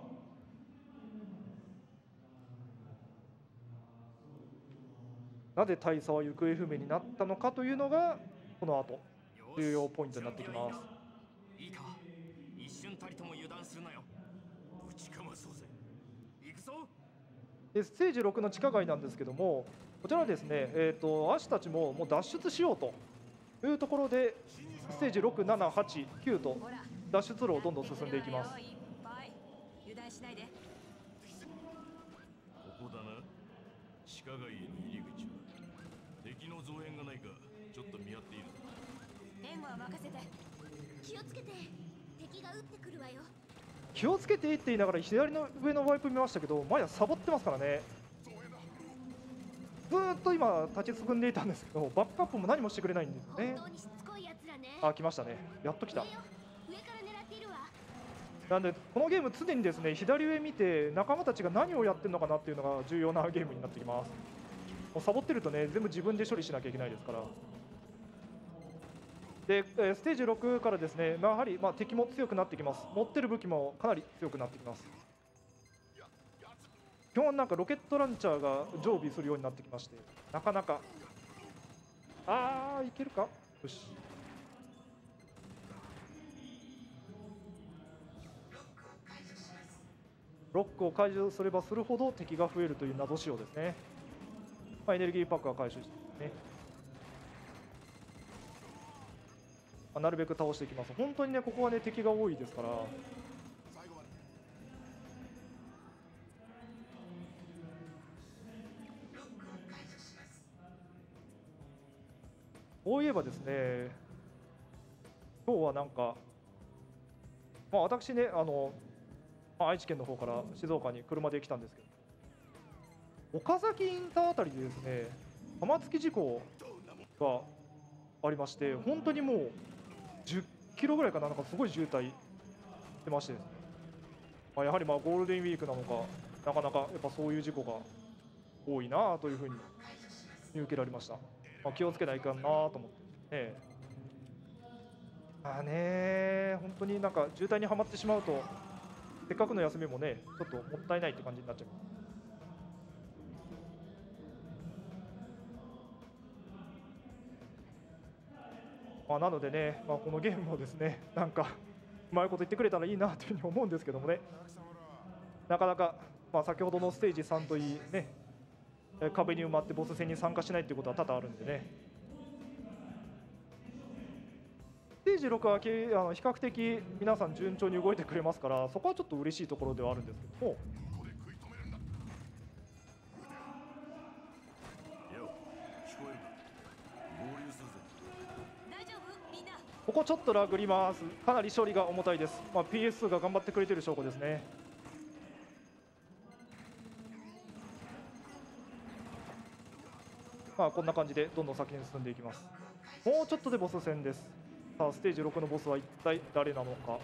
なぜ大佐は行方不明になったのかというのがこの後重要ポイントになってきます。 いいか、一瞬たりとも油断するなよ。ぶちかまそうぜ。行くぞ。 でステージろくの地下街なんですけども、こちらはですね、えー、とアシュたちももう脱出しようというところでステージろく、なな、はち、きゅうと脱出路をどんどん進んでいきます。 油断しないで。 ここだな。地下街への入り口は。敵の増援がないかちょっと見張っている。 援護は任せて。 気をつけて、敵が撃ってくるわよ。 気をつけていって言いながら左の上のワイプ見ましたけど、マヤサボってますからね。ずーっと今立ちすくんでいたんですけど、バックアップも何もしてくれないんですね。 本当にしつこいやつらね。 あ、来ましたね。やっと来た。 上よ、上から狙っているわ。 なんでこのゲーム常にですね左上見て仲間たちが何をやってるのかなっていうのが重要なゲームになってきます。もうサボってるとね全部自分で処理しなきゃいけないですから。でえーステージろくからですね、まあ、やはりまあ敵も強くなってきます。持ってる武器もかなり強くなってきます。基本なんかロケットランチャーが常備するようになってきまして、なかなかあーいけるか。よし、ロックを解除すればするほど敵が増えるという謎仕様ですね。まあ、エネルギーパックは回収してね、まあ、なるべく倒していきます。本当にねここはね敵が多いですから。そういえばですね、今日はなんか、まあ、私ねあの、まあ、愛知県の方から静岡に車で来たんですけど、岡崎インターあたりでですね玉突き事故がありまして、本当にもうじゅっキロぐらいかな、なんかすごい渋滞してましてですね、まあ、やはりまあゴールデンウィークなのかなかなかやっぱそういう事故が多いなというふうに見受けられました。まあ、気をつけないかんなと思ってね。まあね、本当になんか渋滞にはまってしまうとせっかくの休みもねちょっともったいないって感じになっちゃう。まあ、なのでね、まあ、このゲームもですねなんかうまいこと言ってくれたらいいなというふうに思うんですけどもね、なかなか、まあ、先ほどのステージさんといいね、壁に埋まってボス戦に参加しないっていうことは多々あるんでね。ステージろくはけあの比較的皆さん順調に動いてくれますから、そこはちょっと嬉しいところではあるんですけども、 大丈夫みんな。 ここちょっとラグります。かなり処理が重たいです。まあ、ピーエスツー が頑張ってくれてる証拠ですね。まあこんな感じでどんどん先に進んでいきます。もうちょっとでボス戦です。さあステージろくのボスは一体誰なのか。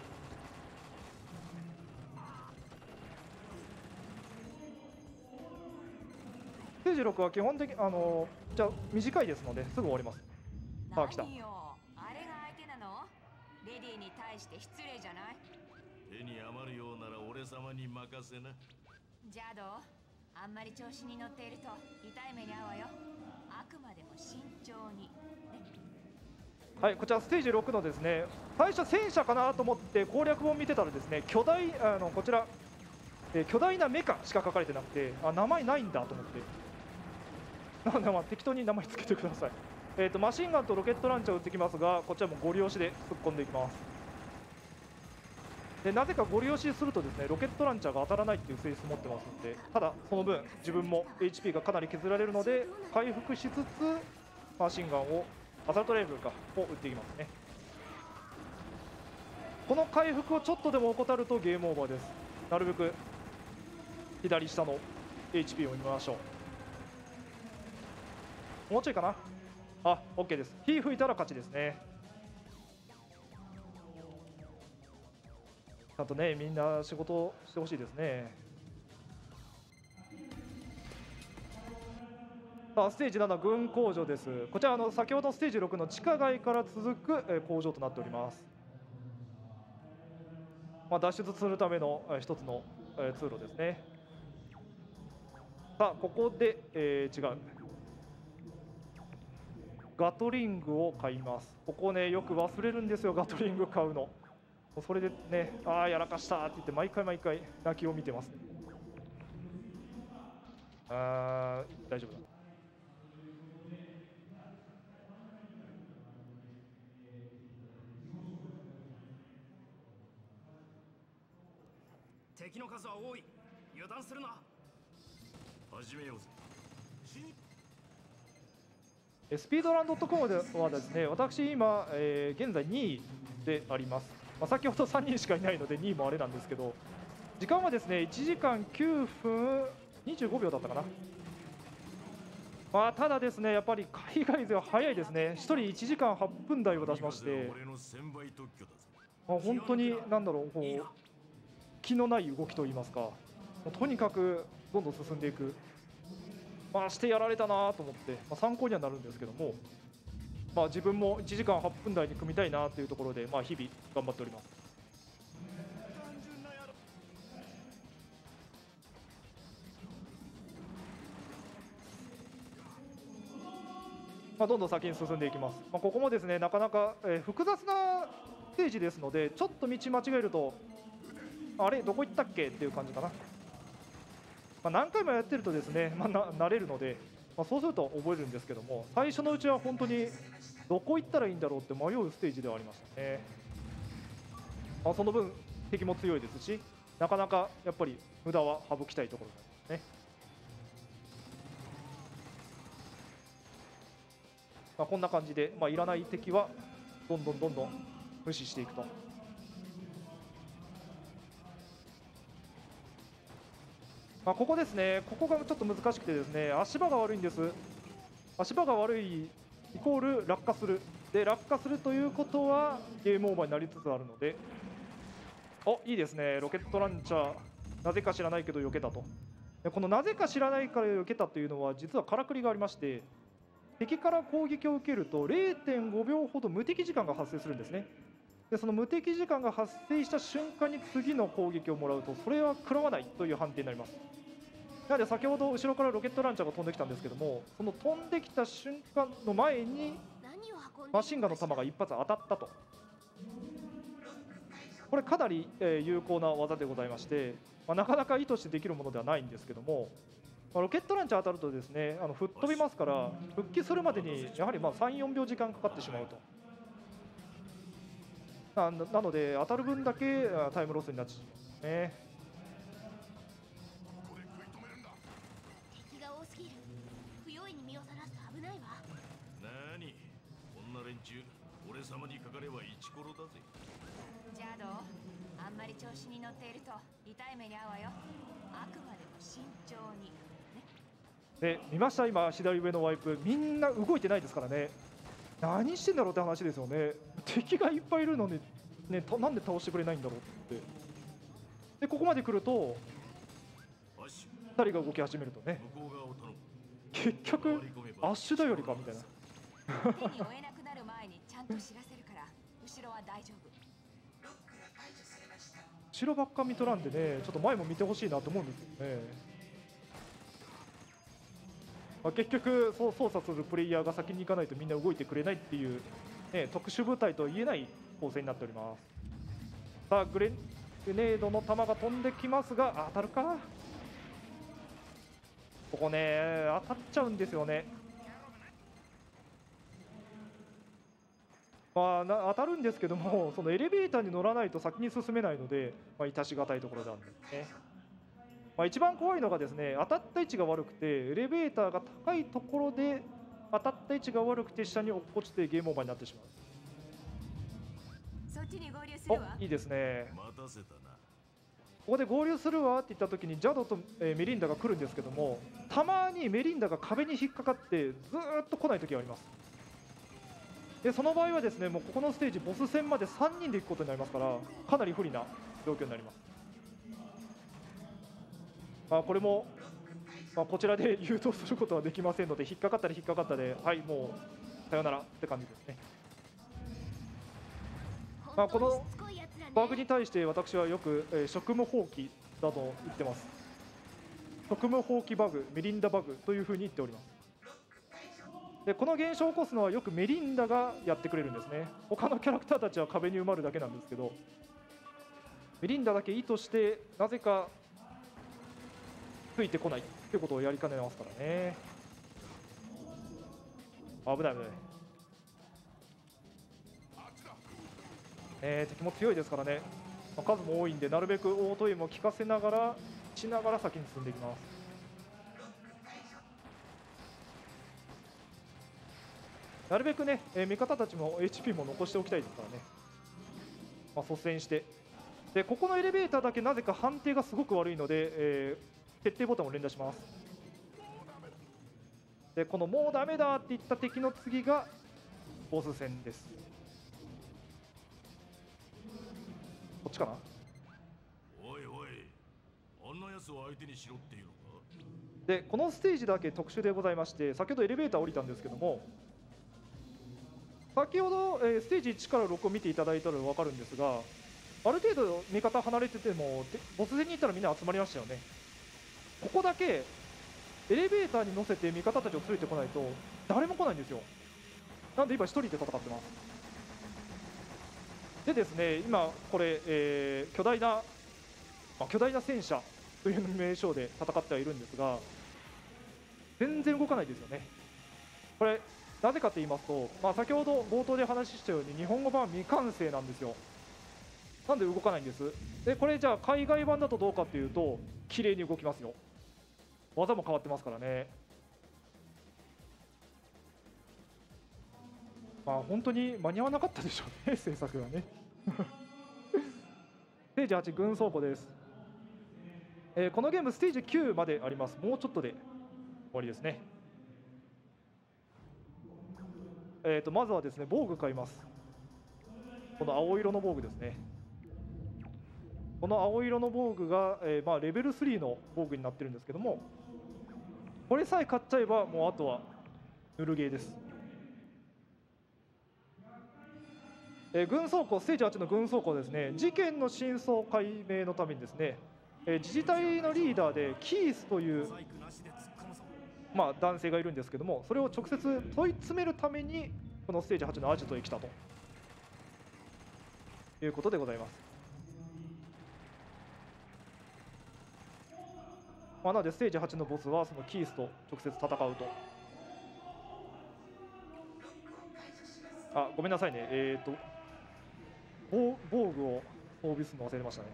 ステージろくは基本的あのじゃあ短いですのですぐ終わります。さあ来た。 何よ、あれが相手なの？レディに対して失礼じゃない？ 手に余るようなら俺様に任せな。 ジャド、あんまり調子に乗っていると痛い目に遭うわよ。あくまでも慎重に、ね、 はい、こちらステージろくのですね、最初戦車かなと思って攻略本見てたらですね、巨大あのこちら、えー、巨大なメカしか書かれてなくて、あ名前ないんだと思って、なのでまあ適当に名前つけてください。えーとマシンガンとロケットランチャーを撃ってきますが、こちらもゴリ押しで突っ込んでいきます。でなぜかゴリ押しするとですねロケットランチャーが当たらないっていう性質持ってますので、ただその分自分も エイチピー がかなり削られるので回復しつつマシンガンをアサルトライフルかを撃っていきますね。この回復をちょっとでも怠るとゲームオーバーです。なるべく左下の エイチピー を見ましょう。もうちょいかな。あ、OK です。火吹いたら勝ちですね。ちゃんとね、みんな仕事してほしいですね。さあ、ステージなな、軍工場です。こちらあの先ほどステージろくの地下街から続くえー工場となっております。まあ、脱出するためのえー一つのえー通路ですね。さあ、ここで、えー違うガトリングを買います。ここね、よく忘れるんですよ、ガトリング買うの。それでね、ああやらかしたって言って毎回毎回泣きを見てます。あー、大丈夫だ。 敵の数は多い。油断するな。 始めようぜ。 えスピードランドットコムではですね、私今、えー現在にいであります。まあ、先ほどさんにんしかいないのでにいもあれなんですけど、時間はですねいちじかんきゅうふんにじゅうごびょうだったかな。まあ、ただですね、やっぱり海外勢は早いですね。ひとりいちじかんはっぷん台を出しまして、 俺の千倍特許だぞ。 まあ、本当になんだろう、こう気のない動きといいますか、もうとにかくどんどん進んでいく。まあ、してやられたなと思って、まあ、参考にはなるんですけども、まあ、自分もいちじかんはっぷん台に組みたいなというところで、まあ、日々頑張っております。まあ、どんどん先に進んでいきます。まあ、ここもですね、なかなか、えー複雑なステージですので、ちょっと道間違えると、あれ、どこ行ったっけっていう感じかな。まあ、何回もやってるとですね、まあ、な慣れるので、まあ、そうすると覚えるんですけども、最初のうちは本当にどこ行ったらいいんだろうって迷うステージではありましたね。まあ、その分敵も強いですし、なかなかやっぱり無駄は省きたいところですね。まあ、こんな感じで、まあ、いらない敵はどんどんどんどん無視していくと。まあ、ここですね、ここがちょっと難しくてですね、足場が悪いんです。足場が悪いイコール落下する。で、落下するということはゲームオーバーになりつつあるので、お、いいですね、ロケットランチャー、なぜか知らないけど避けたと。でこのなぜか知らないから避けたというのは、実はからくりがありまして、敵から攻撃を受けると れいてんごびょうほど無敵時間が発生するんですね。でその無敵時間が発生した瞬間に次の攻撃をもらうと、それは食らわないという判定になります。なので先ほど後ろからロケットランチャーが飛んできたんですけども、その飛んできた瞬間の前にマシンガンの弾が一発当たったと。これかなりえー有効な技でございまして、まあ、なかなか意図してできるものではないんですけども、まあロケットランチャー当たるとですね、あの吹っ飛びますから、復帰するまでにやはりまあさん、よんびょう時間かかってしまうと。ななので当たる分だけあタイムロスになっちゃいますね。 敵が多すぎる。不用意に身をさらすと危ないわ。 なに、こんな連中俺様にかかればイチコロだぜ。 じゃあどう？あんまり調子に乗っていると痛い目に遭うわよ。あくまでも慎重にね。 で見ました、今左上のワイプ、みんな動いてないですからね。何してんだろうって話ですよね。敵がいっぱいいるのに、ね、たなんで倒してくれないんだろうって。でここまで来るとアッシュ、 ふたりが動き始めるとね、 向こう側を頼む。 結局アッシュだよりかみたいな。 手に負えなくなる前にちゃんと知らせるから後ろは大丈夫。 ロックが解除されました。 後ろばっか見とらんでね、ちょっと前も見てほしいなと思うんですよね。まあ、結局そう操作するプレイヤーが先に行かないとみんな動いてくれないっていう、ね、特殊部隊とは言えない構成になっております。さあグレグネードの弾が飛んできますが、当たるか。ここね当たっちゃうんですよね。まあ、な当たるんですけども、そのエレベーターに乗らないと先に進めないので、まあ、致しがたいところなんですね。まあ、一番怖いのがですね、当たった位置が悪くてエレベーターが高いところで当たった位置が悪くて下に落っこちてゲームオーバーになってしまう。 そっちに合流するわ。 お、いいですね。 待たせたな。 ここで合流するわって言った時にジャドと、えーメリンダが来るんですけども、たまにメリンダが壁に引っかかってずーっと来ない時があります。でその場合はですね、もうここのステージボス戦までさんにんで行くことになりますから、かなり不利な状況になります。あこれも、まあ、こちらで誘導することはできませんので、引っかかったり引っかかったで、はい、もうさよならって感じですね。まあ、このバグに対して私はよく、えー職務放棄だと言ってます。職務放棄バグ、メリンダバグというふうに言っております。でこの現象を起こすのはよくメリンダがやってくれるんですね。他のキャラクターたちは壁に埋まるだけなんですけど、メリンダだけ意図してなぜかついてこないということをやりかねますからね。危ない危ない。えー、敵も強いですからね、まあ、数も多いんで、なるべくオートエイムを効かせながらしながら先に進んでいきます。なるべくね、えー味方たちも エイチピー も残しておきたいですからね、まあ、率先して。でここのエレベーターだけなぜか判定がすごく悪いので、えー、決定ボタンを連打します。でこのもうダメだって言った敵の次がボス戦です。こっちかな。 おいおい、あんな奴を相手にしろっていうのか。 でこのステージだけ特殊でございまして、先ほどエレベーター降りたんですけども、先ほど、えーステージいちからろくを見ていただいたら分かるんですが、ある程度味方離れててもでボス戦に行ったらみんな集まりましたよね。ここだけエレベーターに乗せて味方たちを連れてこないと誰も来ないんですよ。なんで今一人で戦ってます。でですね、今これ、えー巨大な、まあ、巨大な戦車という名称で戦ってはいるんですが、全然動かないですよね。これなぜかと言いますと、まあ、先ほど冒頭で話したように日本語版は未完成なんですよ。なんで動かないんです。でこれじゃあ海外版だとどうかっていうと、綺麗に動きますよ。技も変わってますからね。まあ本当に間に合わなかったでしょうね、制作がね。ステージはち、軍倉庫です。えーこのゲームステージきゅうまであります。もうちょっとで終わりですね。えー、とまずはですね、防具買います。この青色の防具ですね。この青色の防具が、えーまあ、レベルスリーの防具になってるんですけども、これさえ買っちゃえばもうあとはぬるゲーです。えー軍倉庫、ステージはちの軍倉庫ですね、事件の真相解明のためにですね、えー自治体のリーダーでキースという、 細工なしで突っ込むぞ。 まあ、男性がいるんですけども、それを直接問い詰めるためにこのステージはちのアジトへ来たということでございます。まあ、なのでステージはちのボスはそのキースと直接戦うと。あ、ごめんなさいね、えっ、と防防具を装備するの忘れましたね。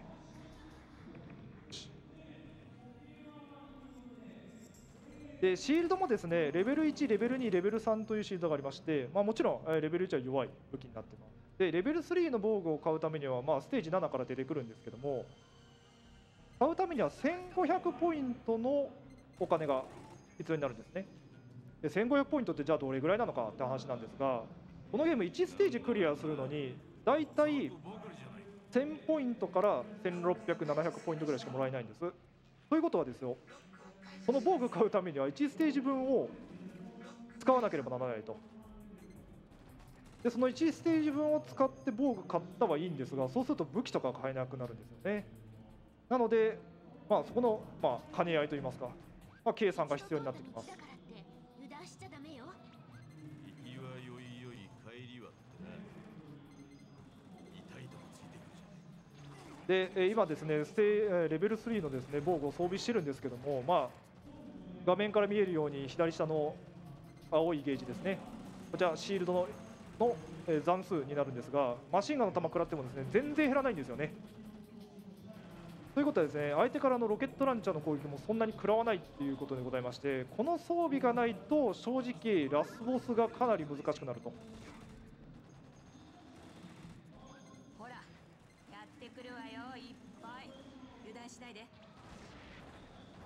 でシールドもですね、レベルいち、レベルに、レベルさんというシールドがありまして、まあ、もちろんえーレベルいちは弱い武器になっています。でレベルスリーの防具を買うためには、まあ、ステージななから出てくるんですけども、買うためにはせんごひゃくポイントのお金が必要になるんですね。でせんごひゃくポイントってじゃあどれぐらいなのかって話なんですが、このゲームいちステージクリアするのにだいたいせんポイントからせんろっぴゃく、ななひゃくポイントぐらいしかもらえないんです。ということはですよ、この防具買うためにはいちステージ分を使わなければならないと。でそのいちステージ分を使って防具買ったはいいんですが、そうすると武器とか買えなくなるんですよね。なので、まあ、そこの、まあ、兼ね合いといいますか、まあ、計算が必要になってきます。 だからって油断しちゃダメよ。 行きはよいよい帰りはってな。痛いとこついてくるじゃない。 でえー今ですね、ステえーレベルスリーのですね防具を装備してるんですけども、まあ、画面から見えるように左下の青いゲージですね、こちらシールドのの、えー残数になるんですが、マシンガンの弾食らってもですね全然減らないんですよね。ということはですね、相手からのロケットランチャーの攻撃もそんなに食らわないということでございまして、この装備がないと正直ラスボスがかなり難しくなると。 ほら、やってくるわよ、いっぱい。油断し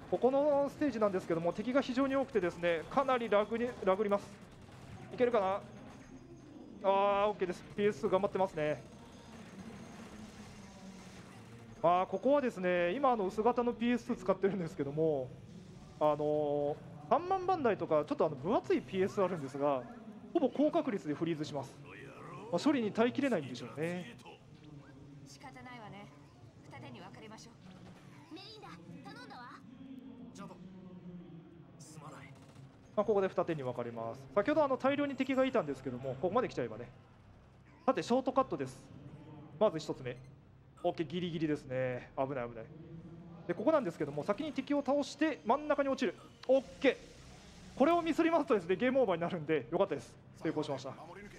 ここのステージなんですけども、敵が非常に多くてですね、かなりラグにラグります。いけるかな。あー OK です。 ピーエスツー 頑張ってますね。まあここはですね、今あの薄型の ピーエスツー 使ってるんですけども、あのー、さんまんばん台とかちょっとあの分厚い ピーエス あるんですが、ほぼ高確率でフリーズします。まあ、処理に耐えきれないんでしょうね。 仕方ないわね。二手に分かれましょう。 メインだ、頼んだわ。 ジャド、すまない。 まあ、ここで二手に分かれます。先ほどあの大量に敵がいたんですけども、ここまで来ちゃえばね。さてショートカットです。まず一つ目、 OK、 ギリギリですね。危ない危ない。でここなんですけども、先に敵を倒して真ん中に落ちる。 OK、 これをミスりますとですね、ゲームオーバーになるんでよかったです。成功しました。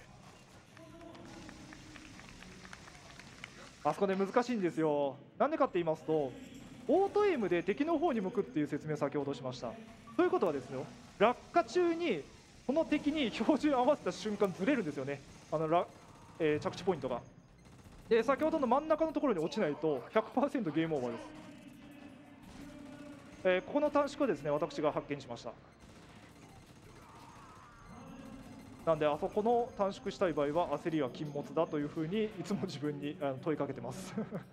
あそこね難しいんですよ。なんでかって言いますと、オートエイムで敵の方に向くっていう説明を先ほどしました。ということはですね、落下中にこの敵に標準合わせた瞬間ずれるんですよね、あのら、えー着地ポイントが。で先ほどの真ん中のところに落ちないと ひゃくパーセント ゲームオーバーです。えーここの短縮はですね、私が発見しました。なんであそこの短縮したい場合は焦りは禁物だというふうにいつも自分にあの問いかけてます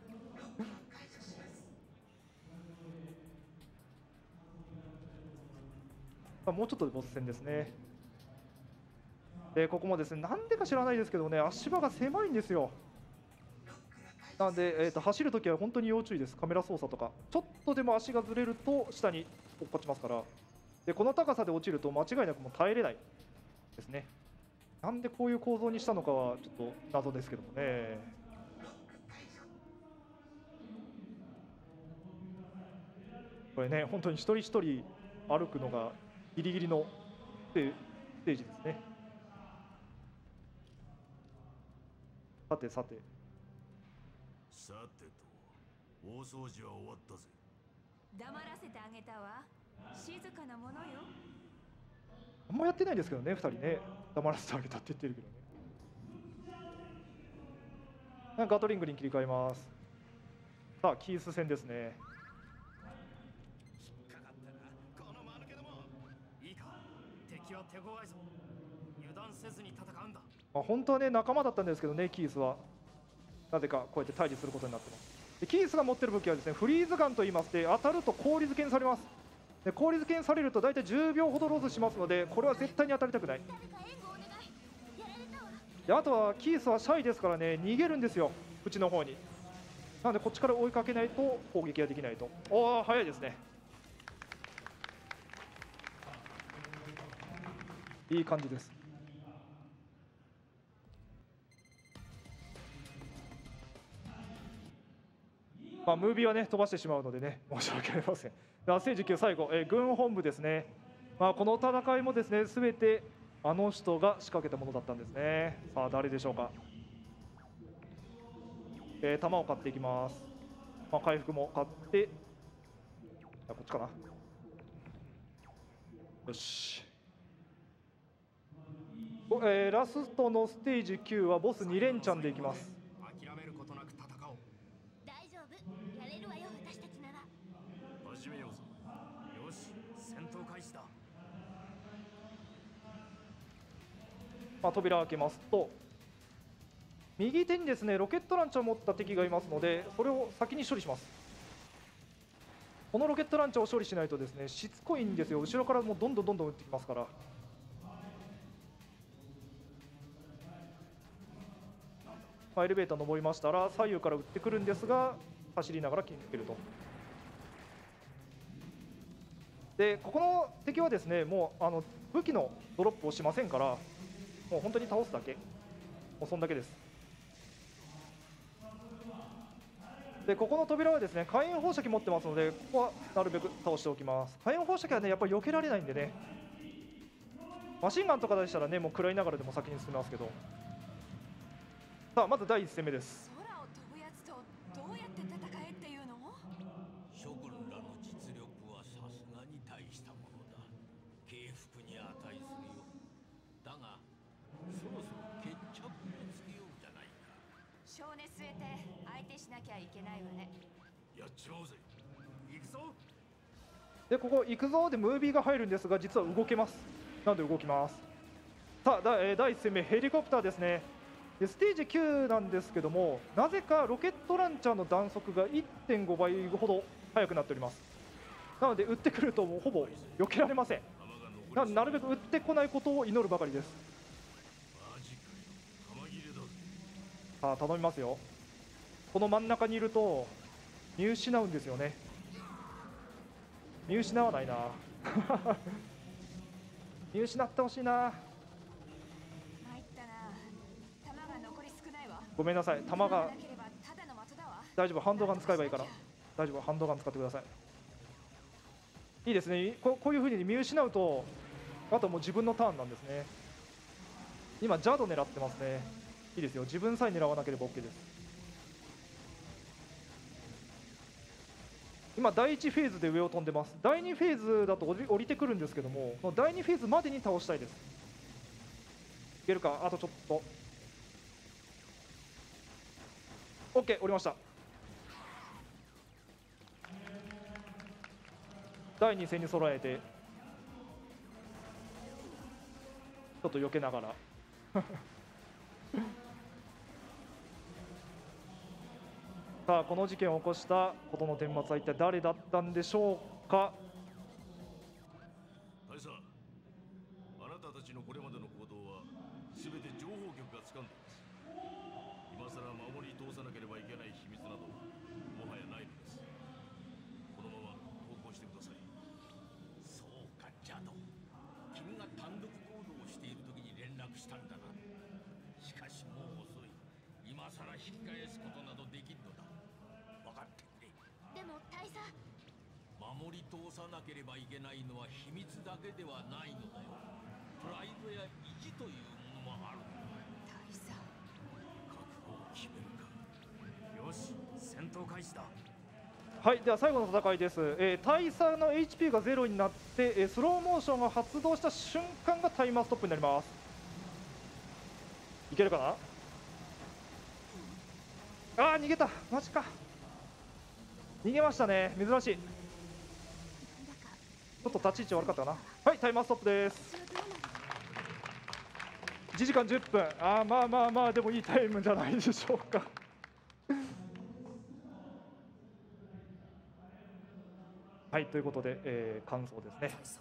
まあもうちょっとでボス戦ですね。でここもですね、なんでか知らないですけどね、足場が狭いんですよ。なんで、えー、と走るときは本当に要注意です。カメラ操作とかちょっとでも足がずれると下に落っこちますから。でこの高さで落ちると間違いなくもう耐えれないですね。なんでこういう構造にしたのかはちょっと謎ですけどもね。これね、本当に一人一人歩くのがギリギリのステージですね。さてさてさてと、大掃除は終わったぜ。 黙らせてあげたわ。静かなものよ。 あんまやってないですけどね、ふたりね。黙らせてあげたって言ってるけどね。なんかガトリングに切り替えます。さあキース戦ですね。 引っかかったな、この間抜けども。いいか、敵は手強いぞ。油断せずに戦うんだ。 まあ、本当はね仲間だったんですけどね、キースはなぜかこうやって対峙することになってます。でキースが持ってる武器はですね、フリーズガンといいまして、当たると氷漬けにされます。で氷漬けにされると大体じゅうびょうほどロスしますので、これは絶対に当たりたくない。 誰か援護お願い。やられたわ。 であとはキースはシャイですからね、逃げるんですよ、うちの方に。なのでこっちから追いかけないと攻撃ができないと。おお早いですね。いい感じです。まあ、ムービーはね飛ばしてしまうのでね、申し訳ありません。ではステージきゅう最後、えー軍本部ですね。まあ、この戦いもですね、すべてあの人が仕掛けたものだったんですね。さあ誰でしょうか。えー、弾を買っていきます。まあ、回復も買って、あこっちかな。よし。おえーラストのステージきゅうはボスに連チャンでいきます。 諦めることなく戦おう。 大丈夫。やれるわよ、私たちなら。 始めようぜ。 よし、戦闘開始だ。 まあ、扉を開けますと、右手にですねロケットランチャーを持った敵がいますので、それを先に処理します。このロケットランチャーを処理しないとですね、しつこいんですよ。後ろからもうどんどんどんどん撃ってきますから。まあ、エレベーター登りましたら左右から撃ってくるんですが、走りながら切りつけると。でここの敵はですね、もうあの武器のドロップをしませんから、もう本当に倒すだけ、もうそんだけです。でここの扉はですね火炎放射器持ってますので、ここはなるべく倒しておきます。火炎放射器はねやっぱり避けられないんでね、マシンガンとかでしたらねもう食らいながらでも先に進めますけど。さあまずだいいち戦目です。 空を飛ぶやつとどうやって戦えっていうの？ 諸君らの実力はさすがに大したものだ。敬服に値するよ。だがそろそろ決着をつけようじゃないか。 少年据えて相手しなきゃいけないわね。 やっちまおうぜ。 行くぞ。 でここ行くぞでムービーが入るんですが、実は動けます。なので動きます。さあだ、えー、だいいち戦目ヘリコプターですね。でステージきゅうなんですけども、なぜかロケットランチャーの弾速が いってんご 倍ほど速くなっております。なので撃ってくるともうほぼ避けられません。なのでなるべく撃ってこないことを祈るばかりです。さあ頼みますよ。この真ん中にいると見失うんですよね。見失わないな見失ってほしいな。 参ったな。弾が残り少ないわ。 ごめんなさい、弾がなければただの的だわ。 大丈夫、ハンドガン使えばいいから。大丈夫、ハンドガン使ってください。いいですね。ここういうふうに見失うとあともう自分のターンなんですね。今ジャド狙ってますね。いいですよ、自分さえ狙わなければ OK です。今だいいちフェーズで上を飛んでます。だいにフェーズだと降り降りてくるんですけども、このだいにフェーズまでに倒したいです。いけるか、あとちょっと。 OK、 降りました。だいに戦に備えてちょっと避けながらさあこの事件を起こしたことの顛末は一体誰だったんでしょうか。 大佐、あなたたちのこれまでの行動は全て情報局が掴んでいます。今さら守り通さなければいけない秘密などもはやないのです。このまま投降してください。 そうか、ジャド。君が単独行動をしている時に連絡したんだな。しかしもう遅い。今さら引き返すことなどできんのだ。分かってくれ。 でも大佐、 守り通さなければいけないのは秘密だけではないのだよ。プライドや意地というものもある。 大佐。 覚悟を決めるか。 よし、戦闘開始だ。 はい、では最後の戦いです。えー、大佐の エイチピー がゼロになって、えー、スローモーションが発動した瞬間がタイマーストップになります。いけるかな。あー逃げた、マジか。逃げましたね、珍しい。ちょっと立ち位置悪かったかな。はい、タイマーストップです。いちじかんじゅっぷん。あーまあまあまあ、でもいいタイムじゃないでしょうかはい、ということで、えー、感想ですね。 大佐、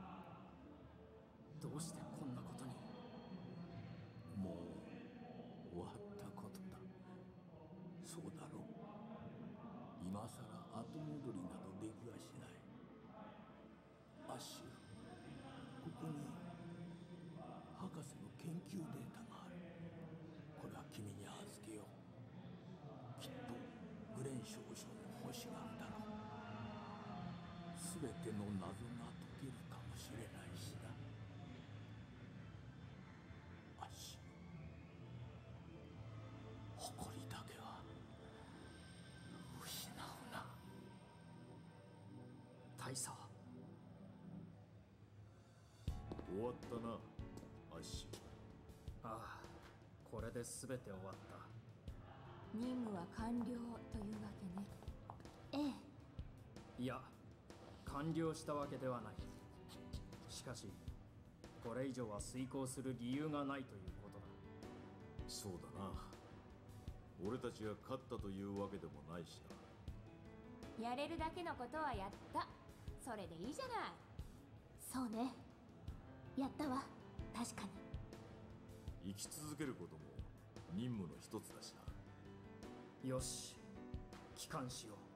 どうしてこんなことに。 もう終わったことだ。そうだろう。今さら後戻りなどできはしない。アッシュ、ここに博士の研究データがある。これは君に預けよう。きっとグレン少将の星があるだろう。すべての謎が解けるかもしれないしな。アッシュ、誇りだけは失うな。 大佐、 終わったな、アッシュ。 ああ、これで全て終わった。 任務は完了というわけね。ええ。 いや、完了したわけではない。しかしこれ以上は遂行する理由がないということだ。 そうだな。俺たちが勝ったというわけでもないしな。 やれるだけのことはやった。それでいいじゃない。 そうね、やったわ。確かに。 生き続けることも任務の一つだしな。 よし、帰還しよう。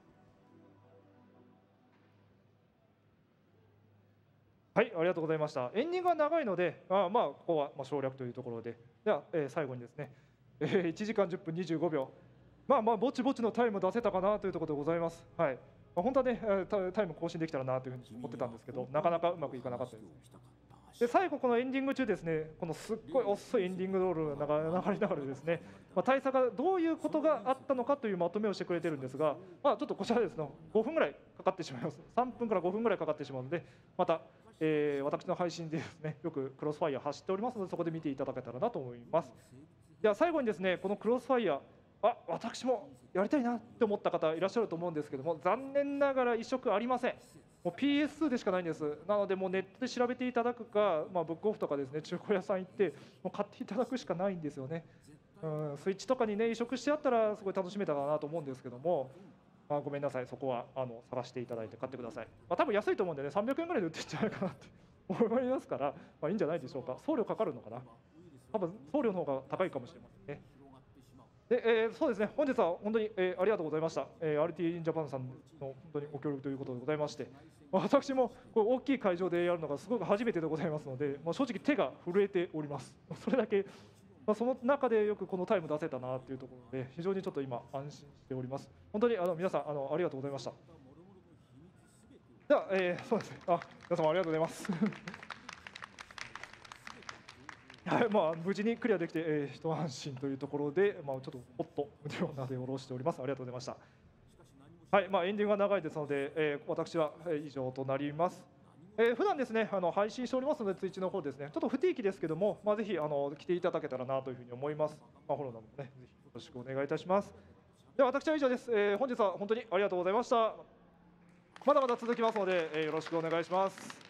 はい、ありがとうございました。エンディングが長いので、あまあここはまあ省略というところで、では、えー、最後にですね、えー、いちじかんじゅっぷんにじゅうごびょう、まあまあぼちぼちのタイム出せたかなというところでございます。はい。まあ、本当はねタ、タイム更新できたらなというふうに思ってたんですけど、なかなかうまくいかなかったです。で最後このエンディング中ですね、このすっごい遅いエンディングロールが流れながらですね、まあ、大佐がどういうことがあったのかというまとめをしてくれてるんですが、まあ、ちょっとこちらですね、ごふんぐらいかかってしまいます。さんぷんからごふんぐらいかかってしまうので、また、えー、私の配信でですね、よくクロスファイア走っておりますので、そこで見ていただけたらなと思います。では最後にですね、このクロスファイア、あ、私もやりたいなって思った方いらっしゃると思うんですけども、残念ながら移植ありません。 もう ピーエスツー でしかないんです。なので、もうネットで調べていただくか、まあ、ブックオフとかですね、中古屋さん行って、もう買っていただくしかないんですよね。うん、スイッチとかにね、移植してあったら、すごい楽しめたかなと思うんですけども、まあ、ごめんなさい、そこはあの探していただいて買ってください。まあ、多分安いと思うんでね、さんびゃくえんぐらいで売ってるんじゃないかなって思いますから、まあ、いいんじゃないでしょうか。送料かかるのかな。多分送料の方が高いかもしれませんね。で、えー、そうですね、本日は本当に、えー、ありがとうございました。えー、アールティー インジャパンさんの本当にご協力ということでございまして、私もこう大きい会場でやるのがすごく初めてでございますので、まあ、正直手が震えております。それだけ、まあ、その中でよくこのタイム出せたなというところで、非常にちょっと今、安心しております。本当にあの皆さんあの、ありがとうございました。では、えー、そうですね、あ、皆様ありがとうございます。はい、まあ、無事にクリアできて、えー、一安心というところで、まあ、ちょっとほっと腕をなで下ろしております。ありがとうございました。はい、まあ、エンディングが長いですので、えー、私は以上となります。えー、普段ですね、あの配信しておりますので、ツイッチの方ですね、ちょっと不定期ですけども、まあ、ぜひあの来ていただけたらなというふうに思います。まあ、フォローなどもね、ぜひよろしくお願いいたします。では、私は以上です。えー、本日は本当にありがとうございました。まだまだ続きますので、えー、よろしくお願いします。